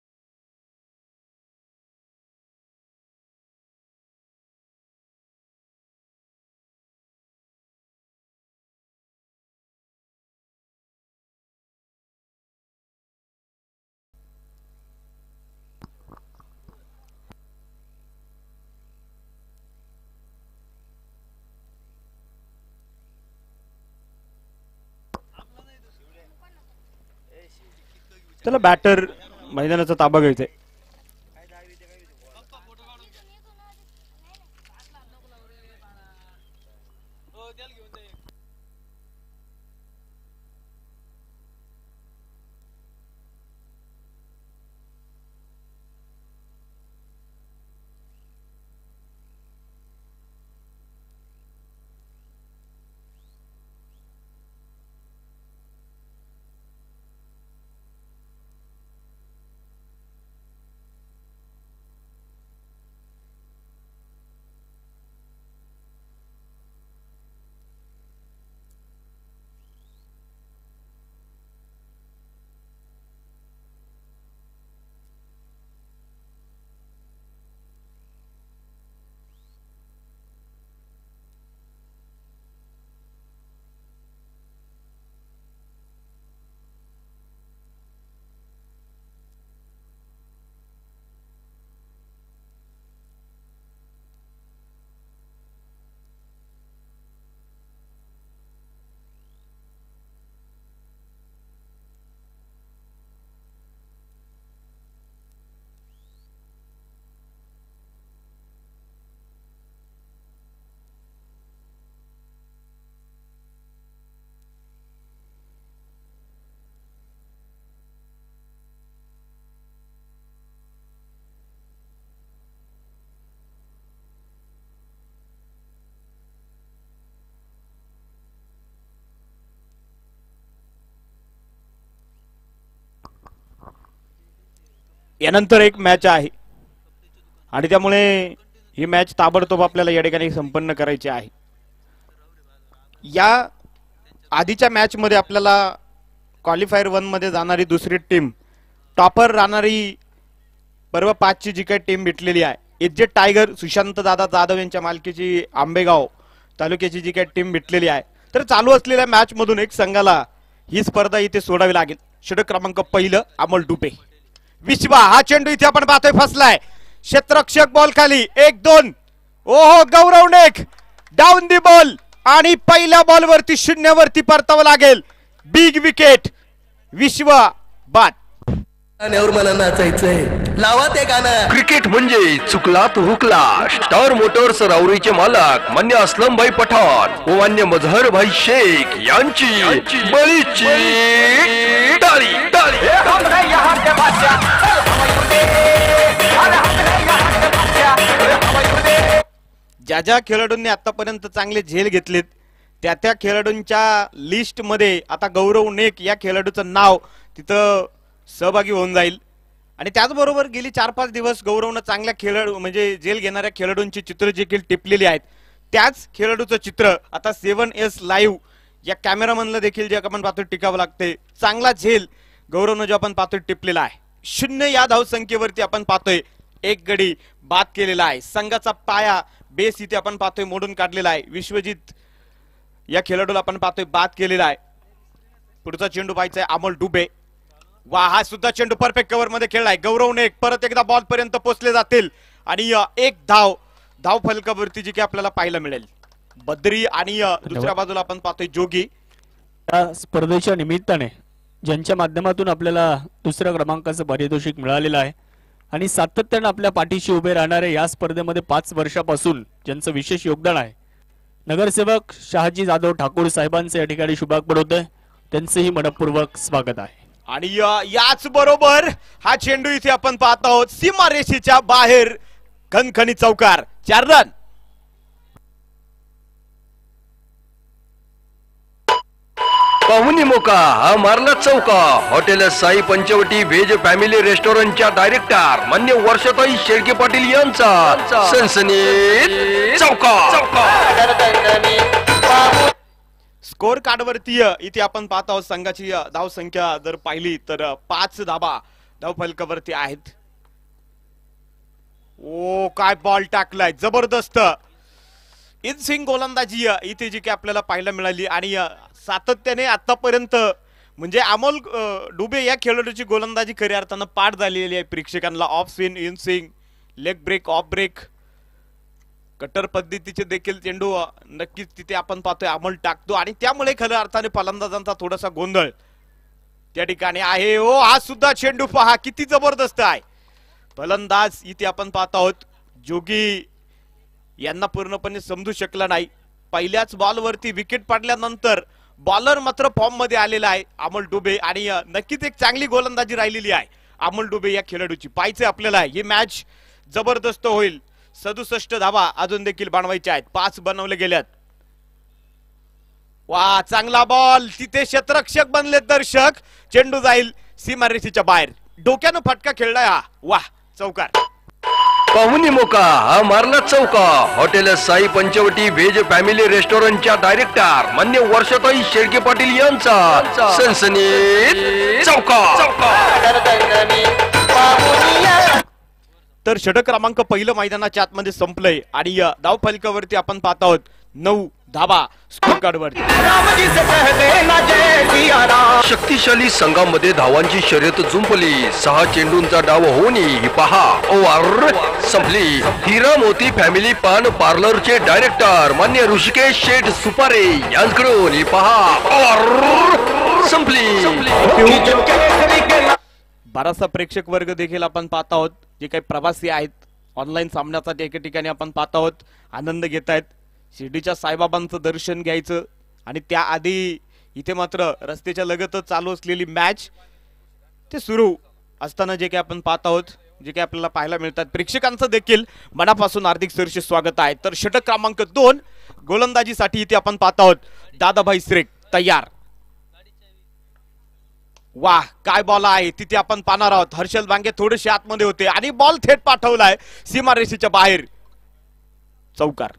चला बॅटर मैदानाचा ताबा घ्यायचा. यानंतर एक मॅच आहे आणि त्यामुळे ही मॅच ताबडतोब आपल्याला या ठिकाणी संपन्न करायची आहे. या आधीच्या मॅच मध्ये आपल्याला क्वालिफायर वन मध्ये जाणारी दुसरी टीम, टॉपर राहणारी पर्व पाच ची जी काही टीम भेटलेली आहे, एच टायगर सुशांत दादा जाधव यांच्या मालकीची आंबेगाव तालुक्याची जी काही टीम भेटलेली आहे, तर चालू असलेल्या मॅच मधून एक संघाला ही स्पर्धा इथे सोडावी लागेल. षटक क्रमांक पहिलं अमोल डुबे. विश्वा हा चेंडू इथे आपण पाहतोय फसलाय. क्षेत्ररक्षक बॉल खाली एक दोन. ओहो Gaurav knock down the ball आणि पहिल्या बॉल वरती शून्यावरती परतावं लागेल. Big wicket. विश्वा बाद. गाण्यावर मला नाचायचंय, लावा ते गाणं. क्रिकेट म्हणजे चुकला तो हुकला. स्टार मोटर्स राऊरीचे मालक मान्य असलम भाई पठाण व मान्य मजहर भाई शेख यांची बळीची टाळी टाळी. ज्या ज्या खेळाडूंनी आतापर्यंत चांगले झेल घेतलेत त्या त्या खेळाडूंच्या लिस्ट मध्ये आता गौरव नेक या खेळाडूचं नाव तिथं सहभागी होऊन जाईल. आणि त्याचबरोबर गेली चार पाच दिवस गौरवनं चांगल्या खेळाडू म्हणजे जेल घेणाऱ्या खेळाडूंची चित्र देखील टिपलेली आहेत. त्याच खेळाडूचं चित्र आता सेव्हन एस लाईव्ह या कॅमेरामनला देखील जे आपण पाहतोय टिकावं लागते. चांगला झेल गौरवनं जो आपण पाहतोय टिपलेला आहे. शून्य या धावसंख्येवरती आपण पाहतोय एक गडी बाद केलेला आहे. संघाचा पाया बेस इथे आपण पाहतोय मोडून काढलेला आहे. विश्वजित या खेळाडूला आपण पाहतोय बाद केलेला आहे. पुढचा चेंडू पाहायचा आहे अमोल डुबे. वा हा सुद्धा चेंडू परफेक्ट कव्हर मध्ये खेळलाय. गौरवने परत एकदा बॉल पर्यंत पोहोचले जातील आणि एक धाव धाव फलकावरती जी की आपल्याला पाहायला मिळेल. बद्री आणि दुसऱ्या बाजूला आपण पाहतोय जोगी. या स्पर्धेच्या निमित्ताने ज्यांच्या माध्यमातून आपल्याला दुसऱ्या क्रमांकाचं पारितोषिक मिळालेलं आहे आणि सातत्याने आपल्या पाठीशी उभे राहणारे या स्पर्धेमध्ये पाच वर्षापासून ज्यांचं विशेष योगदान आहे नगरसेवक शहाजी जाधव ठाकूर साहेबांचे या ठिकाणी शुभागमन होते. त्यांचेही मनपूर्वक स्वागत आहे. आणि याच बरोबर हा चेंडू इथे आपण पाहत आहोत सीमारेषेच्या बाहेर खणखणी चौकार. चार रन. पाहुणी मोका हा मारला चौका. Hotel Sai Panchavati veg family रेस्टॉरंटच्या डायरेक्टर मान्य वर्षाताई शेळके पाटील यांचा सनसनीत चौका. स्कोर कार्ड वरती इथे आपण पाहत आहोत संघाची धाव संख्या जर पाहिली तर पाच धाबा धाव फलकावरती आहेत. ओ काय बॉल टाकलाय जबरदस्त. इनस्विंग गोलंदाजी इथे जी की आपल्याला पाहायला मिळाली आणि सातत्याने आतापर्यंत म्हणजे अमोल डुबे या खेळाडूची गोलंदाजी खऱ्या अर्थानं पाठ झालेली आहे प्रेक्षकांना. Off swing in swing leg break off break cutter पद्धतीचे देखील चेंडू नक्कीच तिथे आपण पाहतोय अमोल टाकतो आणि त्यामुळे खऱ्या अर्थाने फलंदाजांचा थोडासा गोंधळ त्या ठिकाणी आहे. ओ हा सुद्धा चेंडू पहा किती जबरदस्त आहे. फलंदाज इथे आपण पाहत आहोत जोगी यांना पूर्णपणे समजू शकला नाही. पहिल्याच बॉलवरती विकेट पडल्यानंतर बॉलर मात्र फॉर्म मध्ये आलेला आहे अमोल डुबे आणि नक्कीच एक चांगली गोलंदाजी राहिलेली आहे अमोल डुबे या खेळाडूची. पाहायचे आपल्याला ही मॅच जबरदस्त होईल. सदुसष्ट धावा अजून देखील बनवायच्या आहेत. पाच बनवले गेल्यात. वा चांगला बॉल तिथे क्षेत्ररक्षक बनले दर्शक. चेंडू जाईल सीमारेषेच्या बाहेर. डोक्यानं फटका खेळलाय हा. वा चौकार. पाहुणी मोका हा मारला चौका. Hotel Sai Panchavati veg family रेस्टॉरंटच्या डायरेक्टर मान्य वर्षाताई शेळके पाटील यांचा सनसनीत चौका. तर षटक क्रमांक पहिलं मैदानाच्या आतमध्ये संपलंय आणि धाव फलकावरती आपण पाहत आहोत नऊ धावा स्कोर कार्ड वरती. शक्तिशाली संघामध्ये धावांची शर्यत जुंपली. सहा चेंडूंचा डाव होणी ही पहा ओव्हर संपली. हिरा मोती फॅमिली पान पार्लरचे डायरेक्टर मान्य ऋषिकेश शेठ सुपारे यांच्याकडून ही पहा ओव्हर संपली. बराचसा प्रेक्षक वर्ग देखील आपण पाहत आहोत जे काही प्रवासी आहेत ऑनलाईन सामन्याचा एका ठिकाणी आपण पाहत आहोत आनंद घेत आहेत. शिर्डीच्या साईबाबांचं दर्शन घ्यायचं आणि त्याआधी इथे मात्र रस्त्याच्या लगतच चालू असलेली मॅच ते सुरू असताना जे काही आपण पाहत आहोत जे काही आपल्याला पाहायला मिळतात. प्रेक्षकांचं देखील मनापासून हार्दिक सहर्ष स्वागत आहे. तर षटक क्रमांक दोन गोलंदाजीसाठी इथे आपण पाहत आहोत दादाभाई श्रेक तयार. वाह काय बॉल आहे तिथे आपण पाहणार आहोत. हर्षल बांगे थोडेसे आतमध्ये होते आणि बॉल थेट पाठवलाय सीमारेषेच्या बाहेर. चौकार.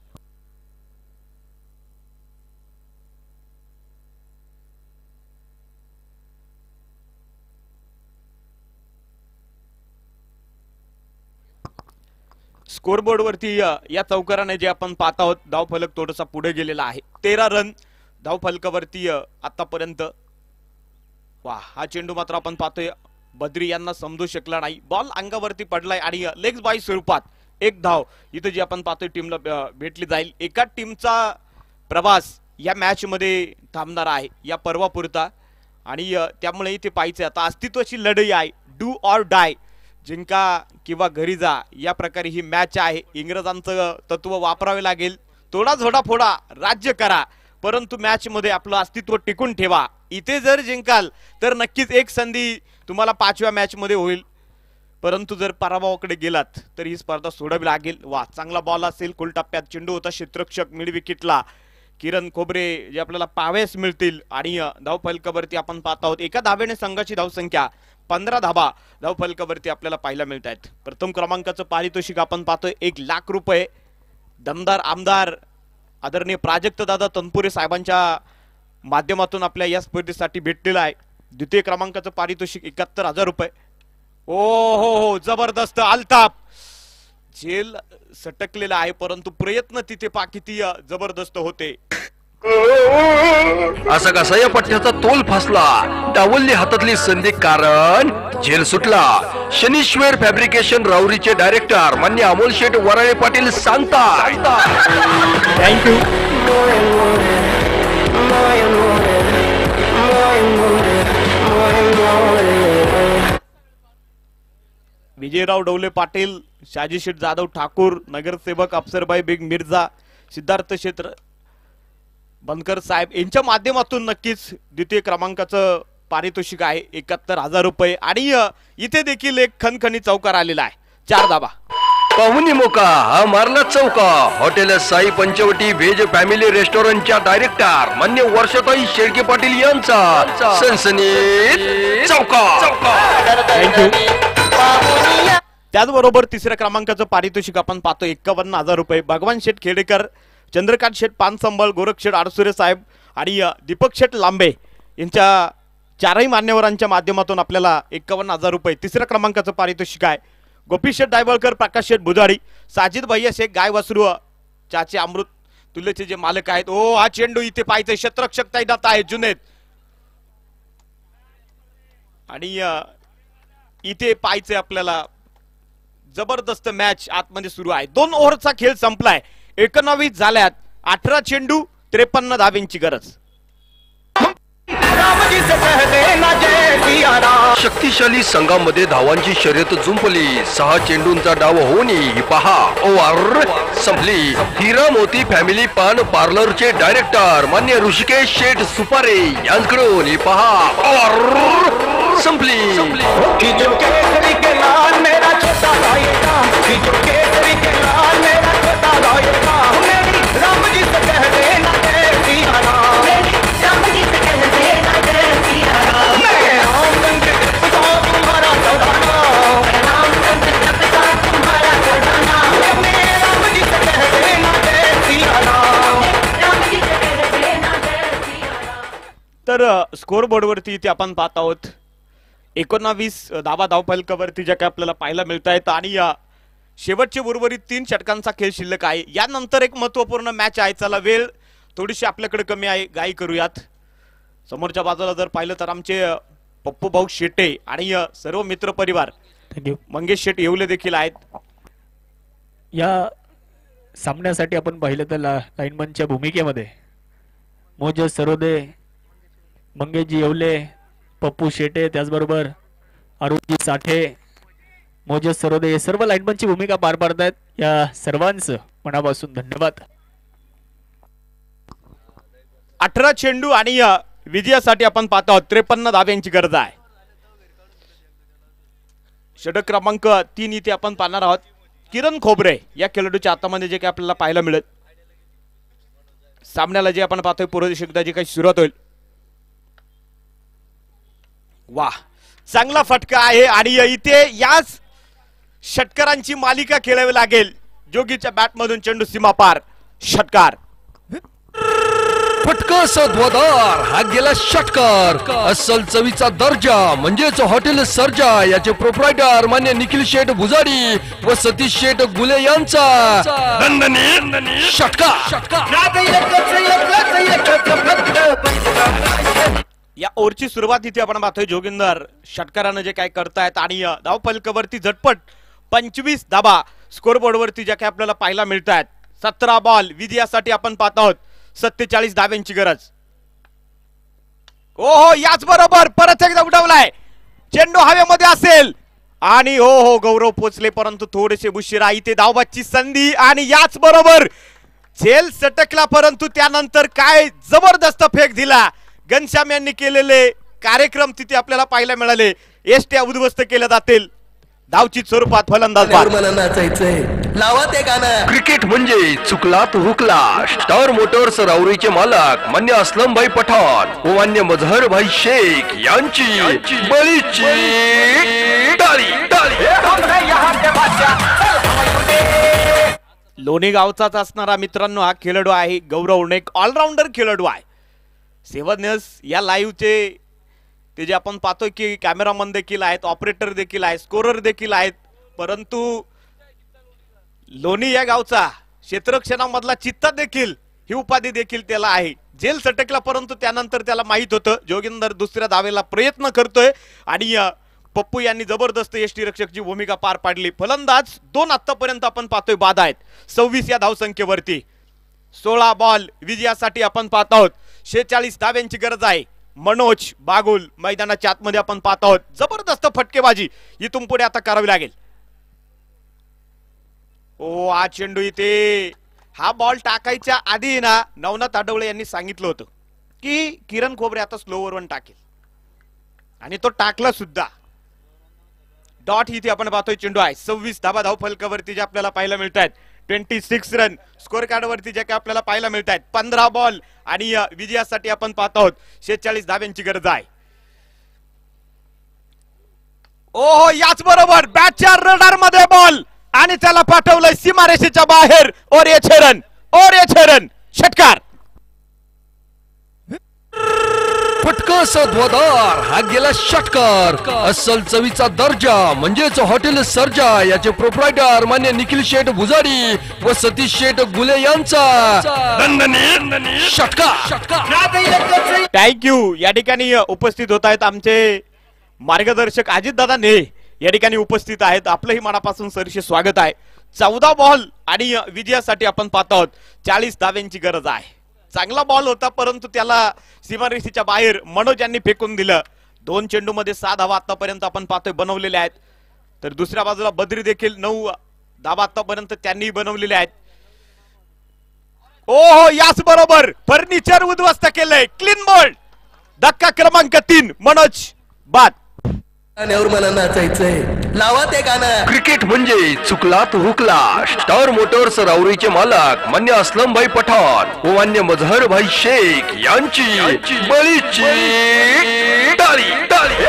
स्कोरबोर्ड वरती या चौकाराने जे आपण पाहत आहोत धाव फलक थोडासा पुढे गेलेला आहे. तेरा रन धाव फलकावरती आतापर्यंत वा, हा चेंडू मात्र आपण पाहतोय बद्री यांना समजू शकला नाही. बॉल अंगावरती पडलाय आणि लेग बाय स्वरूपात एक धाव इथं जी आपण पाहतोय टीमला भेटली जाईल. एका टीमचा प्रवास या मॅच मध्ये थांबणार आहे या पर्वापुरता आणि त्यामुळे इथे पाहिजे आता अस्तित्वाची लढाई आहे. डू ऑर डाय, जिंका किंवा घरी जा या प्रकारे ही मॅच आहे. इंग्रजांचं तत्व वापरावे लागेल. थोडा झोडा फोडा, राज्य करा, परंतु मॅच मध्ये आपलं अस्तित्व टिकून ठेवा. इथे जर जिंकाल तर नक्कीच एक संधी तुम्हाला पाचव्या मॅच मध्ये होईल, परंतु जर पराभवाकडे गेलात तर ही स्पर्धा सोडावी लागेल. वा, चांगला बॉल असेल, खोल टप्प्यात चेंडू होता, क्षेत्ररक्षक मिड विकेटला किरण खोबरे जे आपल्याला पाहावयास मिळतील आणि धाव फलकावरती आपण पाहत आहोत एका धावेने संघाची धावसंख्या पंधरा धाबा धाव फलकावरती आपल्याला पाहायला मिळत आहेत. प्रथम क्रमांकाचं पारितोषिक आपण पाहतोय एक लाख रुपये दमदार आमदार आदरणीय प्राजक्त दादा तनपुरे साहेबांच्या माध्यमातून आपल्या या स्पर्धेसाठी भेटलेलं आहे. द्वितीय क्रमांकाचं पारितोषिक एकाहत्तर हजार रुपये. ओ हो हो, जबरदस्त अल्ताफ, झेल सटकलेला आहे परंतु प्रयत्न तिथे पा किती जबरदस्त होते. असा कसा या पट्ट्याचा तोल फासला, डावलली हातातली संधी कारण झेल सुटला. शनीश्वर फॅब्रिकेशन राऊरीचे डायरेक्टर मान्य अमोल शेठ वराळे पाटील सांगतात. थँक्यू. विजयराव डवले पाटील, शाजी शेठ जाधव ठाकूर, नगरसेवक अफसरबाई बेग मिर्झा, सिद्धार्थ क्षेत्र बनकर साहेब यांच्या माध्यमातून नक्कीच द्वितीय क्रमांकाचं पारितोषिक आहे एकाहत्तर हजार रुपये आणि इथे देखील एक खनखनी चौकार आलेला आहे. चार धाबा. पाहुणी मोका हा मारला चौका. Hotel Sai Panchavati veg family रेस्टॉरंटच्या डायरेक्टर मान्य वर्षाताई शेळके पाटील यांचा सनसनीत चौका. त्याचबरोबर तिसऱ्या क्रमांकाचं पारितोषिक आपण पाहतो एक्कावन्न हजार रुपये. भगवान शेठ खेडेकर, चंद्रकांत शेठ पानसंबळ, गोरख शेठ आडसुरे साहेब आणि दीपक शेठ लांबे यांच्या चारही मान्यवरांच्या माध्यमातून आपल्याला एक्कावन्न हजार रुपये तिसऱ्या क्रमांकाचं पारितोषिक आहे. गोपी शेठ दायवळकर, प्रकाश शेठ बुजाडी, साजिद भैया शेख गाय वासरू चाचे अमृत तुल्यचे जे मालक आहेत. ओ, हा चेंडू इथे पाहिजे, क्षेत्ररक्षक तैनात आहे जुनेद आणि इथे पाहिजे आपल्याला. जबरदस्त मॅच आतमध्ये सुरू आहे. दोन ओव्हरचा खेळ संपलाय. एकोणावीस झाल्यात. अठरा चेंडू त्रेपन्न धावेंची गरज. शक्तिशाली संघामध्ये धावांची शर्यत जुंपली. सहा चेंडूंचा डाव होऊन ही पहा ओव्हर संपली. हिरा मोती फॅमिली पान पार्लरचे डायरेक्टर मान्य ऋषिकेश शेठ सुपारे यांच्याकडून ही पहा ओव्हर संपली. तर स्कोर बोर्डवरती इथे आपण पाहत आहोत एकोणावीस धावा धाव फलकावरती ज्या काय आपल्याला पाहायला मिळत आहेत आणि शेवटचे उर्वरित तीन षटकांचा खेळ शिल्लक आहे. यानंतर एक महत्वपूर्ण मॅच आहे. चला, वेळ थोडीशी आपल्याकडे कमी आहे, गाई करूयात. समोरच्या बाजूला जर पाहिलं तर आमचे पप्पू भाऊ शेटे आणि सर्व मित्र परिवार मंगेश शेट येवले देखील आहेत. या सामन्यासाठी आपण पाहिलं तर लाईनमनच्या भूमिकेमध्ये मोजस सरोदे, मंगेशजी येवले, पप्पू शेटे, त्याचबरोबर अरुणजी साठे, मोजस सरोदे हे सर्व लाईनमनची भूमिका पार पाडतायत. या सर्वांचं मनापासून धन्यवाद. अठरा चेंडू आणि विजयासाठी आपण पाहतो आहोत त्रेपन्न धाव्यांची गरज आहे. षटक क्रमांक तीन इथे आपण पाहणार आहोत. किरण खोबरे या खेळाडूच्या हातामध्ये जे काही आपल्याला पाहायला मिळत सामन्याला जे आपण पाहतोय पूर्वदिशा जी काही सुरुवात होईल. वाह, चांगला फटका आहे आणि इथे याच षटकारांची मालिका खेळावी लागेल. जोगीच्या बॅट मधून चेंडू सीमा पार, षटकार. फटका सद्वादार हा गेला षटकार. अस्सल चवीचा दर्जा म्हणजेच हॉटेल सर्जा याचे प्रोप्रायटर मान्य निखिल शेठ भुजाडी व सतीश शेठ गुले यांचा षटकार. या ओव्हरची सुरुवात इथे आपण पाहतोय जोगिंदर षटकारानं जे काय करतायत आणि धाव फलकावरती झटपट पंचवीस धाबा स्कोरबोर्डवरती ज्या काय आपल्याला पाहायला मिळत आहेत. सतरा बॉल विजयासाठी आपण पाहत आहोत. सत्तेचाळीस धाब्यांची गरज. ओ हो याच बरोबर परत एकदा उडवलाय. चेंडू हवेमध्ये असेल आणि हो हो गौरव पोचले परंतु थोडेसे उशिरा. इथे धावबाची संधी आणि याच बरोबर झेल सटकला परंतु त्यानंतर काय जबरदस्त फेक दिला. घनश्याम यांनी केलेले कार्यक्रम तिथे आपल्याला पाहायला मिळाले. एसट्या उद्ध्वस्त केल्या जातील. धावची स्वरूपात फलंदाज बाद. मला नाचायचंय लावा ते गाणं. क्रिकेट म्हणजे चुकला तो हुकला. स्टार मोटर्स राऊरीचे मालक मान्य असलम भाई पठाण व मान्य मजहर भाई शेख यांची बळीची टाळी टाळी. लोणी गावचाच असणारा मित्रांनो हा खेळाडू आहे. गौरव उर्णेक ऑलराऊंडर खेळाडू आहे. सेवन इयर्स या लाईव्हचे ते जे आपण पाहतोय की कॅमेरामन देखील आहेत, ऑपरेटर देखील आहेत, स्कोरर देखील आहेत. परंतु लोणी या गावचा क्षेत्ररक्षणामधला चित्ता देखील ही उपाधी देखील त्याला आहे. जेल सटकला परंतु त्यानंतर त्याला माहित होतं जोगिंदर दुसऱ्या धावेला प्रयत्न करतोय आणि पप्पू यांनी जबरदस्त यष्टी रक्षकची भूमिका पार पाडली. फलंदाज दोन आतापर्यंत आपण पाहतोय बाद आहेत. सव्वीस या धावसंख्येवरती सोळा बॉल विजयासाठी आपण पाहत आहोत. शेहेचाळीस धाव्यांची गरज आहे. मनोज बागुल मैदानाच्या आतमध्ये आपण पाहत आहोत. जबरदस्त फटकेबाजी इथून पुढे आता करावी लागेल. ओ हा चेंडू इथे हा बॉल टाकायच्या आधी ना नवनाथ आडवळे यांनी सांगितलं होतं की किरण खोबरे आता स्लोवर वन टाकेल आणि तो टाकला सुद्धा. डॉट इथे आपण पाहतोय चेंडू आहे. सव्वीस धाबा धाव फलकावरती जे आपल्याला पाहायला मिळत आहेत. Twenty six run score card वरती जे काय आपल्याला पाहायला मिळत आहेत. पंधरा बॉल आणि विजयासाठी आपण पाहत आहोत. शेहेचाळीस धाब्यांची गरज आहे. ओहो याच बरोबर बॅटच्या रडार मध्ये बॉल आणि त्याला पाठवलंय सीमारेषेच्या बाहेर. और ये रन और ये रन षटकार. फटका सद्वादार हा गेला षटकार. अस्सल चवीचा दर्जा म्हणजेच हॉटेल सर्जा याचे प्रोप्रायटर मान्य निखिल शेठ भुजारी व सतीश शेठ गुले यांचा षटकार. थँक्यू. या ठिकाणी उपस्थित होत आहेत आमचे मार्गदर्शक अजित दादा ने या ठिकाणी उपस्थित आहेत. आपलंही मनापासून सरसे स्वागत आहे. चौदा बॉल आणि विजयासाठी आपण पाहत आहोत. चाळीस धाव्यांची गरज आहे. चांगला बॉल होता परंतु त्याला सीमारेषेच्या बाहेर मनोज यांनी फेकून दिलं. दोन चेंडू मध्ये सहा धावा आतापर्यंत आपण पाहतोय बनवलेले आहेत. तर दुसऱ्या बाजूला बद्री देखील नऊ धावा आतापर्यंत त्यांनी बनवलेले आहेत. ओहो याच बरोबर फर्निचर उद्ध्वस्त केलंय. Clean ball. धक्का क्रमांक तीन मनोज बाद. गाण्यावर मला नाचायचंय लावा ते गाणं. क्रिकेट म्हणजे चुकला तो हुकला. स्टार मोटर्स राऊरीचे मालक मान्य असलम भाई पठाण व मान्य मजहर भाई शेख यांची बळीची टाळी टाळी.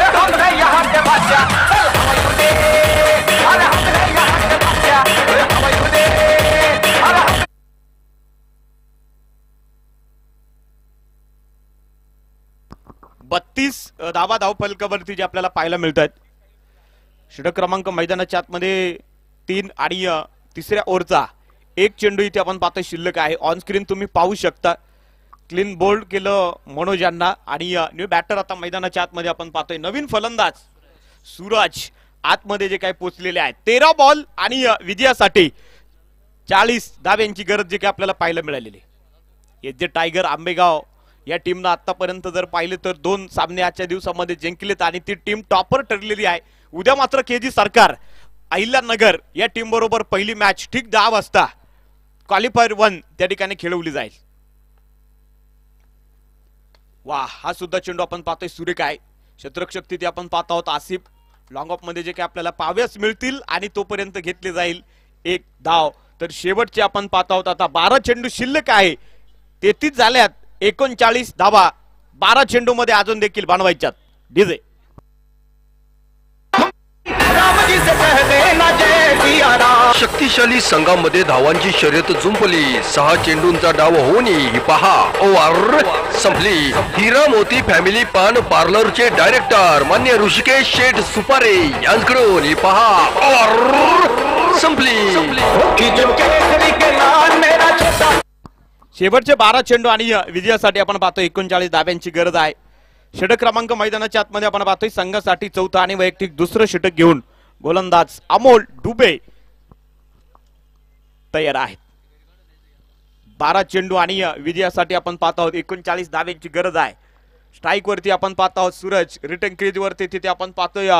बत्तीस धावा धाव फलकावरती जे आपल्याला पाहायला मिळत आहेत. षटक क्रमांक मैदानाच्या आतमध्ये तीन आणि तिसऱ्या ओव्हरचा एक चेंडू इथे आपण पाहतोय शिल्लक आहे. ऑन स्क्रीन तुम्ही पाहू शकता. क्लीन बोल्ड केलं मनोज यांना आणि न्यू बॅटर आता मैदानाच्या आतमध्ये आपण पाहतोय. नवीन फलंदाज सूरज आतमध्ये जे काही पोहोचलेले आहेत. तेरा बॉल आणि विजयासाठी चाळीस धाव्यांची गरज जे काही आपल्याला पाहायला मिळालेली. हे जे टायगर आंबेगाव या टीमनं आतापर्यंत जर पाहिले तर दोन सामने आजच्या दिवसामध्ये जिंकलेत आणि ती टीम टॉपर ठरलेली आहे. उद्या मात्र केजी सरकार अहिल्यानगर या टीम बरोबर पहिली मॅच ठीक दहा वाजता क्वालिफायर वन त्या ठिकाणी खेळवली जाईल. वा हा सुद्धा चेंडू आपण पाहतोय सुरेख आहे. क्षेत्ररक्षक तिथे आपण पाहत आहोत. आसिफ लॉंग ऑफ मध्ये जे काही आपल्याला पाव्यास मिळतील आणि तोपर्यंत घेतले जाईल एक धाव. तर शेवटचे आपण पाहत आहोत. आता बारा चेंडू शिल्लक आहे. तेहतीस झाल्यात. एकोणचाळीस धावा बारा चेंडू मध्ये अजून देखील बनवायच्यात. डीजे शक्तिशाली संघामध्ये धावांची शर्यत जुंपली. सहा चेंडूंचा डाव होऊन ही पहा ओव्हर संपली. हिरा मोती फॅमिली पान पार्लरचे डायरेक्टर मान्य ऋषिकेश शेठ सुपारे यांच्याकडून ही पहा ओव्हर संपली. शेवटचे बारा चेंडू आणि विजयासाठी आपण पाहतो एकोणचाळीस धाब्यांची गरज आहे. षटक क्रमांक मैदानाच्या आतमध्ये आपण पाहतोय संघासाठी चौथा आणि वैयक्तिक दुसरं षटक घेऊन गोलंदाज अमोल डुबे तयार आहेत. बारा चेंडू आणि विजयासाठी आपण पाहत आहोत एकोणचाळीस धाव्यांची गरज आहे. स्ट्राईक वरती आपण पाहत आहोत सूरज, रिटर्न क्रीज वरती तिथे आपण पाहतोय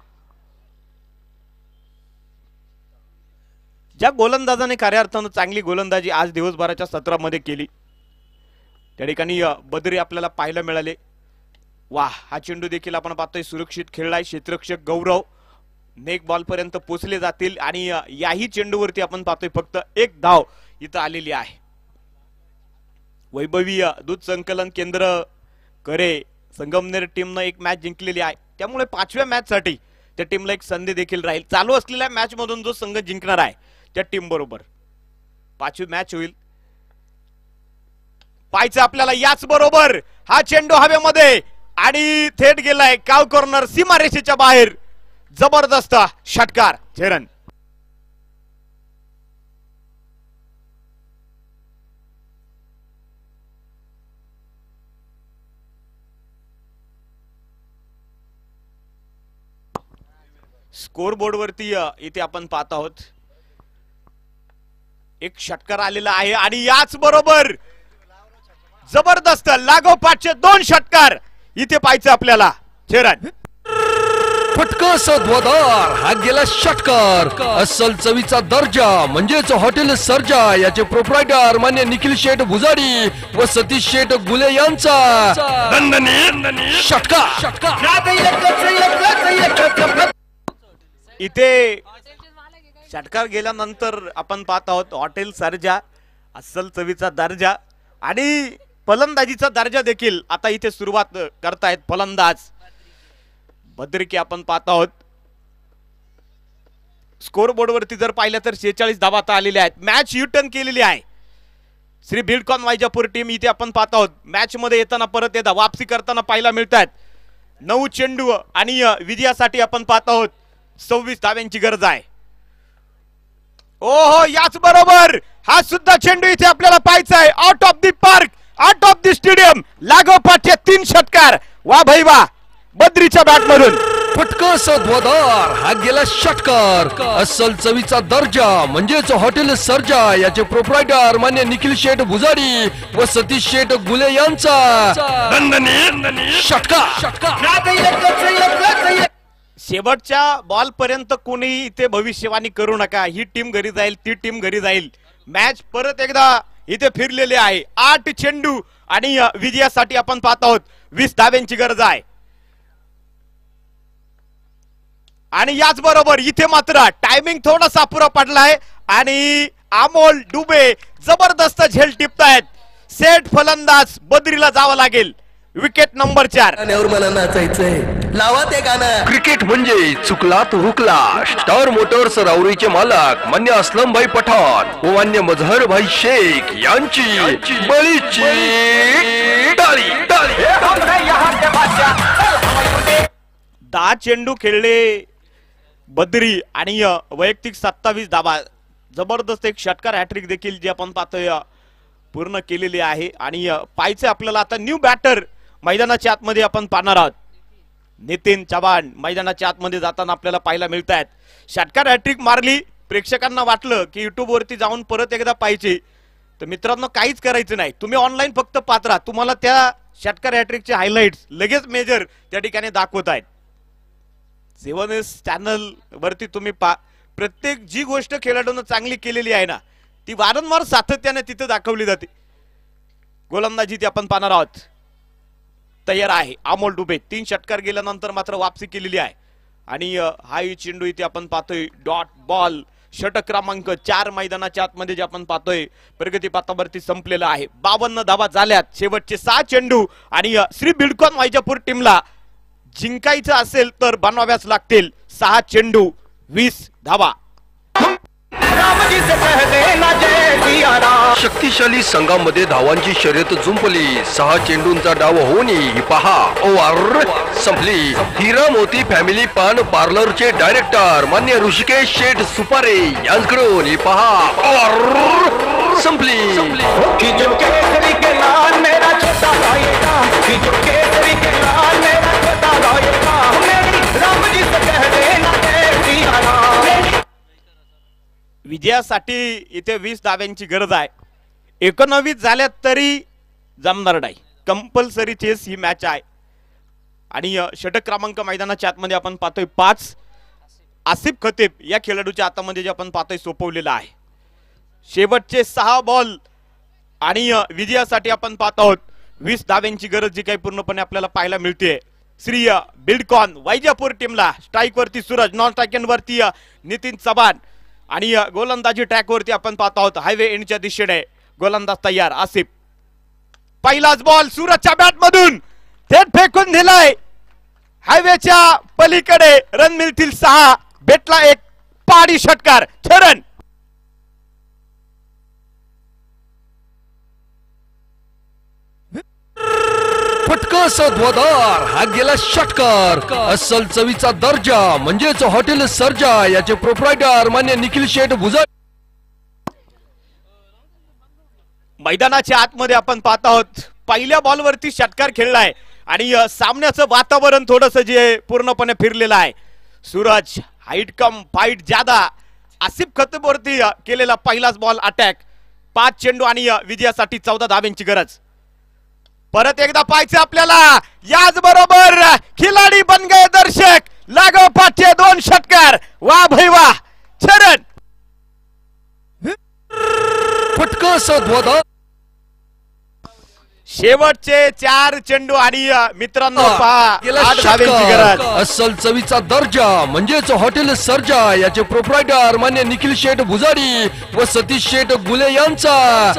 ज्या गोलंदाजाने खऱ्या अर्थानं चांगली गोलंदाजी आज दिवसभराच्या सत्रामध्ये केली त्या ठिकाणी बद्री आपल्याला पाहायला मिळाले. वाह, हा चेंडू देखील आपण पाहतोय सुरक्षित खेळलाय. क्षेत्ररक्षक गौरव नेक बॉल पर्यंत पोहोचले जातील आणि याही चेंडूवरती आपण पाहतोय फक्त एक धाव इथं आलेली आहे. वैभवी दूध संकलन केंद्र करे संगमनेर टीमनं एक मॅच जिंकलेली आहे, त्यामुळे पाचव्या मॅच साठी त्या टीमला एक संधी देखील राहील. चालू असलेल्या मॅच मधून जो संघ जिंकणार आहे त्या टीम बरोबर पाचवी मॅच होईल. पाहायचं आपल्याला याच बरोबर हा चेंडू हवेमध्ये आणि थेट गेलाय काव कॉर्नर सीमारेषेच्या बाहेर. जबरदस्त षटकार झेरन. स्कोर बोर्ड वरती इथे आपण पाहत आहोत एक षटकार आलेला आहे आणि याच बरोबर जबरदस्त लागोपाठचे दोन षटकार इथे पाहायचं आपल्याला. झेरन फटकस ध्वदार हा गेला षटकार. अस्सल चवीचा दर्जा म्हणजेच हॉटेल सर्जा याचे प्रोप्रायटर मान्य निखिल शेठ भुजाडी व सतीश शेठ गुले यांचा षटकार. इथे षटकार गेल्यानंतर आपण पाहत आहोत हॉटेल सर्जा अस्सल चवीचा दर्जा आणि फलंदाजीचा दर्जा देखील आता इथे सुरुवात करतायत फलंदाज भद्रिके. आपण पाहत आहोत स्कोर बोर्ड वरती जर पाहिलं तर शेहेचाळीस धावा आता आलेल्या आहेत. मॅच यू टर्न केलेली आहे श्री बिल्डकॉन वायजापूर टीम. इथे आपण पाहत आहोत मॅच मध्ये येताना परत येता वापसी करताना पाहायला मिळतात. नऊ चेंडू आणि विजयासाठी आपण पाहत आहोत सव्वीस धाव्यांची गरज आहे. ओहो, याच बरोबर हा सुद्धा चेंडू इथे आपल्याला पाहायचा आहे. Out of the park, out of the stadium, लागोपाठचे तीन षटकार. वा भाई वा, बद्रीच्या बॅट मधून फटकस ध्वदार हा गेला षटकार. अस्सल चवीचा दर्जा म्हणजेच हॉटेल सर्जा याचे प्रोप्रायटर मान्य निखिल शेठ भुजाडी व सतीश शेठ गुले यांचा षटकार. शेवटच्या बॉल पर्यंत कोणी इथे भविष्यवाणी करू नका. ही टीम घरी जाईल, ती टीम घरी जाईल. मॅच परत एकदा इथे फिरलेले आहे. आठ चेंडू आणि विजयासाठी आपण पाहत आहोत वीस धाव्यांची गरज आहे. आणि याच बरोबर इथे मात्र टायमिंग थोडासा अपुरा पडलाय आणि अमोल डुबे जबरदस्त झेल टिपतायत. सेट फलंदाज बद्रीला जावं लागेल. विकेट नंबर चार. गाण्यावर मला नाचायचंय, लावा ते गाणं. क्रिकेट म्हणजे चुकला तो हुकला. स्टार मोटर्स राऊरीचे मालक मान्य असलम भाई पठाण व मान्य मजहर भाई शेख यांची बळीची टाळी. दहा चेंडू खेळले बद्री आणि वैयक्तिक सत्तावीस धावा. जबरदस्त एक षटकार हॅट्रिक देखील जे आपण पाहतोय पूर्ण केलेली आहे. आणि पाहायचं आपल्याला आता न्यू बॅटर मैदानाच्या आतमध्ये आपण पाहणार आहोत. नितीन चव्हाण मैदानाच्या आतमध्ये जाताना आपल्याला पाहायला मिळत आहेत. षटकार हॅट्रिक मारली. प्रेक्षकांना वाटलं की युट्यूब वरती जाऊन परत एकदा पाहिजे, तर मित्रांनो काहीच करायचं नाही. तुम्ही ऑनलाईन फक्त पात्रा, तुम्हाला त्या षटकार हॅट्रिकचे हायलाइट्स लगेच मेजर त्या ठिकाणी दाखवत आहेत. सेवन एस चॅनल वरती तुम्ही पा प्रत्येक जी गोष्ट खेळाडूंना चांगली केलेली आहे ना ती वारंवार सातत्याने तिथे दाखवली जाते. गोलंदाजी ती आपण पाहणार आहोत. तयार आहे अमोल डुबे. तीन षटकार गेल्यानंतर मात्र वापसी केलेली आहे आणि हा चेंडू इथे आपण पाहतोय डॉट बॉल. षटक क्रमांक चार मैदानाच्या आतमध्ये जे आपण पाहतोय प्रगती पथावरती संपलेला आहे. बावन्न धावा झाल्यात. शेवटचे सहा चेंडू आणि श्री बिल्डकॉन वायजापूर टीमला जिंकायचं असेल तर बनवाव्याच लागतील सहा चेंडू वीस धावा. शक्तिशाली संघामध्ये धावांची शर्यत जुंपली. सहा चेंडूंचा डाव होऊन ही पहा ओव्हर संपली. हिरा मोती फॅमिली पान पार्लरचे डायरेक्टर मान्य ऋषिकेश शेठ सुपारे यांच्याकडून ही पहा ओव्हर संपली. विजयासाठी इथे वीस धाब्यांची गरज आहे. एकोणवीस झाल्यात तरी जमणार नाही. कंपल्सरी चेस ही मॅच आहे. आणि षटक क्रमांक मैदानाच्या आतमध्ये आपण पाहतोय पाच. आसिफ खतीब या खेळाडूच्या हातामध्ये जे आपण पाहतोय सोपवलेलं आहे. शेवटचे सहा बॉल आणि विजयासाठी आपण पाहत आहोत वीस धाब्यांची गरज जी काही पूर्णपणे आपल्याला पाहायला मिळते. श्री बिल्डकॉन वैजापूर टीमला स्ट्राईक वरती सूरज, नॉन स्ट्राईक वरती नितीन चव्हाण आणि गोलंदाजी ट्रॅक वरती आपण पाहत आहोत हायवे एंडच्या दिशेने गोलंदाज तयार आसिफ. पहिलाच बॉल सूरजच्या बॅट मधून थेट फेकून दिलाय. हायवेच्या पलीकडे रन मिळतील सहा. भेटला एक पाडी षटकार. छरण फटका सध्वदार हा गेला षटकार. अस्सल चवीचा दर्जा म्हणजेच हॉटेल सर्जा याचे प्रोप्रायटर मान्य निखिल शेठ भुजा. मैदानाच्या आतमध्ये आपण पाहत आहोत पहिल्या बॉलवरती षटकार खेळलाय आणि सामन्याचं वातावरण थोडंसं जे पूर्णपणे फिरलेलं आहे. सूरज हाईट कम फाईट ज्यादा. आसिफ खतीबवरती केलेला पहिलाच बॉल अटॅक. पाच चेंडू आणि विजयासाठी चौदा धाब्यांची गरज. परत एकदा पाहायचं आपल्याला. याच बरोबर खिलाडी बन गए दर्शक. लागोपाठचे दोन षटकार. वा भाई वा. छरण फटका सध्वदार. शेवटचे चार चेंडू आणि मित्रांनो पहा गेला आठ धाब्यांची गरज. षटकार. अस्सल चवीचा दर्जा म्हणजेच हॉटेल सर्जा याचे प्रोप्रायटर मान्य निखिल शेठ भुजाडी व सतीश शेठ गुले यांचा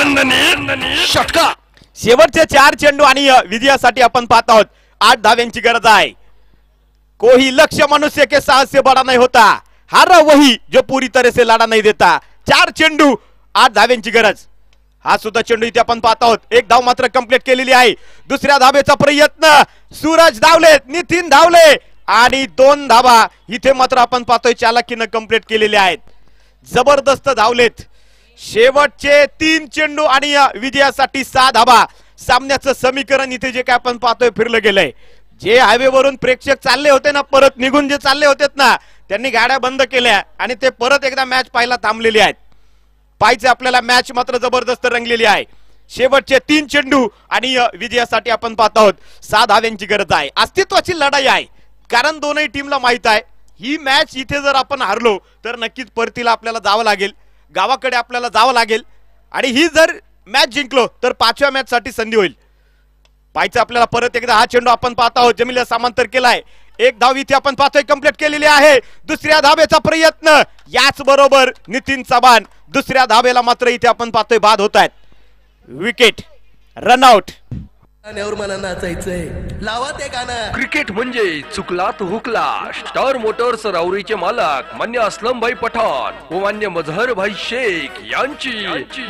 षटकार. शेवटचे चार चेंडू आणि विजयासाठी आपण पाहत आहोत आठ धाब्यांची गरज आहे. कोई लक्ष्य मनुष्य के साहस से बड़ा नहीं होता. हारा वही जो पूरी तरह से लढा नहीं देता. चार चेंडू आठ धाब्यांची गरज. हा सुद्धा चेंडू इथे आपण पाहत आहोत. एक धाव मात्र कंप्लीट केलेली आहे. दुसऱ्या धाबेचा प्रयत्न. सूरज धावले, नितीन धावले आणि दोन धाबा इथे मात्र आपण पाहतोय चालाकीनं कंप्लीट केलेले आहेत. जबरदस्त धावलेत. शेवटचे तीन चेंडू आणि विजयासाठी सहा धाबा. सामन्याचं समीकरण इथे जे काय आपण पाहतोय फिरलं गेलंय. जे हायवेवरून प्रेक्षक चालले होते ना परत निघून जे चालले होते ना त्यांनी गाड्या बंद केल्या आणि ते परत एकदा मॅच पाहायला थांबलेले आहेत. पाहायचे आपल्याला मॅच मात्र जबरदस्त रंगलेली आहे. शेवटचे तीन चेंडू आणि विजयासाठी आपण पाहत आहोत सहा धाव्यांची गरज आहे. अस्तित्वाची लढाई आहे कारण दोनही टीमला माहित आहे ही मॅच इथे जर आपण हारलो तर नक्कीच परतीला आपल्याला जावं लागेल. गावाकडे आपल्याला जावं लागेल आणि ही जर मॅच जिंकलो तर पाचव्या मॅच साठी संधी होईल. पाहायचं आपल्याला परत एकदा हा चेंडू आपण पाहत आहोत जमिनीला समांतर केलाय. एक धाव इथे आपण पाहतोय कंप्लीट केलेली आहे. दुसऱ्या धाबेचा प्रयत्न. याच बरोबर नितीन चव्हाण. दुसऱ्या धाबेला मात्र इथे आपण पाहतोय बाद होत आहेत. विकेट. रनआउट. गाण्यावर मला नाचायचंय. लावा ते गाणं. क्रिकेट म्हणजे चुकला तो हुकला. स्टार मोटर्स राऊरीचे मालक मान्य असलमभाई पठाण व मान्य मजहर भाई शेख यांची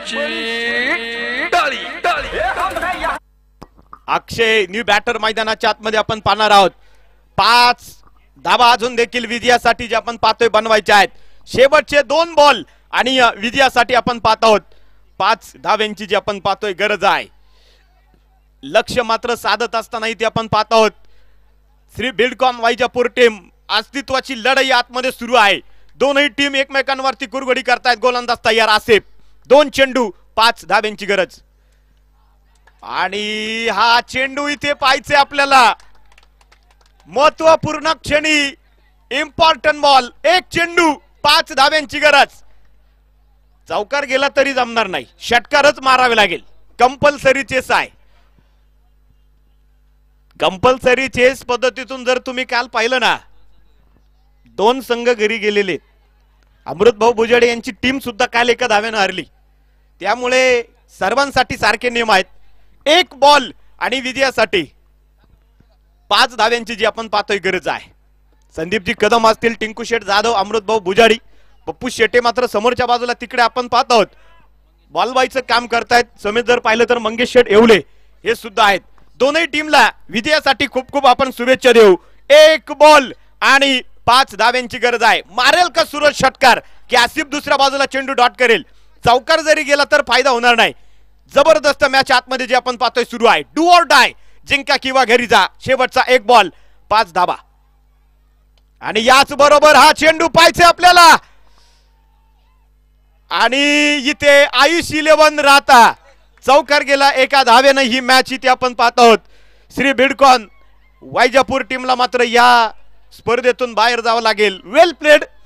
बळीची टाळी टाळी. अक्षय न्यू बॅटर मैदानाच्या आतमध्ये आपण पाहणार आहोत. पाच धाबा अजून देखील विजयासाठी जे आपण पाहतोय बनवायचे आहेत. शेवटचे दोन बॉल आणि विजयासाठी आपण पाहत आहोत पाच धाव्यांची जी आपण पाहतोय गरज आहे. लक्ष मात्र साधत असताना इथे आपण पाहत आहोत श्री बिल्डकॉन वैजापूर टीम. अस्तित्वाची लढाई आतमध्ये सुरू आहे. दोनही टीम एकमेकांवरती कुरघोडी करतायत. गोलंदाज तयार आसिफ. दोन चेंडू पाच धाब्यांची गरज आणि हा चेंडू इथे पाहायचे आपल्याला. महत्वपूर्ण क्षणी इम्पॉर्टंट बॉल. एक चेंडू पाच धाब्यांची गरज. चौकार गेला तरी जमणार नाही. षटकारच मारावे लागेल. कंपल्सरी चेस आहे. कंपल्सरी चेस पद्धतीतून जर तुम्ही काल पाहिलं ना दोन संघ घरी गेलेले. अमृत भाऊ भुजाडे यांची टीम सुद्धा काल एका धाव्यानं हरली. त्यामुळे सर्वांसाठी सारखे नियम आहेत. एक बॉल आणि विजयासाठी पाच धाव्यांची जी आपण पाहतोय गरज आहे. संदीपजी कदम असतील, टिंकू शेठ जाधव, अमृत भाऊ भुजाडी, पप्पू शेटे मात्र समोरच्या बाजूला तिकडे आपण पाहत आहोत बॉलबाईचं काम करतायत. समेत जर पाहिलं तर मंगेश शेठ येवले हे सुद्धा आहेत. दोनही टीमला विजयासाठी खूप खूप आपण शुभेच्छा देऊ. एक बॉल आणि पाच धाव्यांची गरज आहे. मारेल का सूरज षटकार की आसिफ दुसऱ्या बाजूला चेंडू डॉट करेल. चौकार जरी गेला तर फायदा होणार नाही. जबरदस्त मॅच आतमध्ये जे आपण पाहतोय सुरू आहे. Do or die. जिंका किंवा घरी जा. शेवटचा एक बॉल पाच धाबा आणि याच बरोबर हा चेंडू पाहायचे आपल्याला. आणि इथे आयुष इलेव्हन राहता चौकार गेला एका धावेनं ही मॅच इथे आपण पाहत आहोत. श्री बिडकॉन वायजापूर टीमला मात्र या स्पर्धेतून बाहेर जावं लागेल. Well played.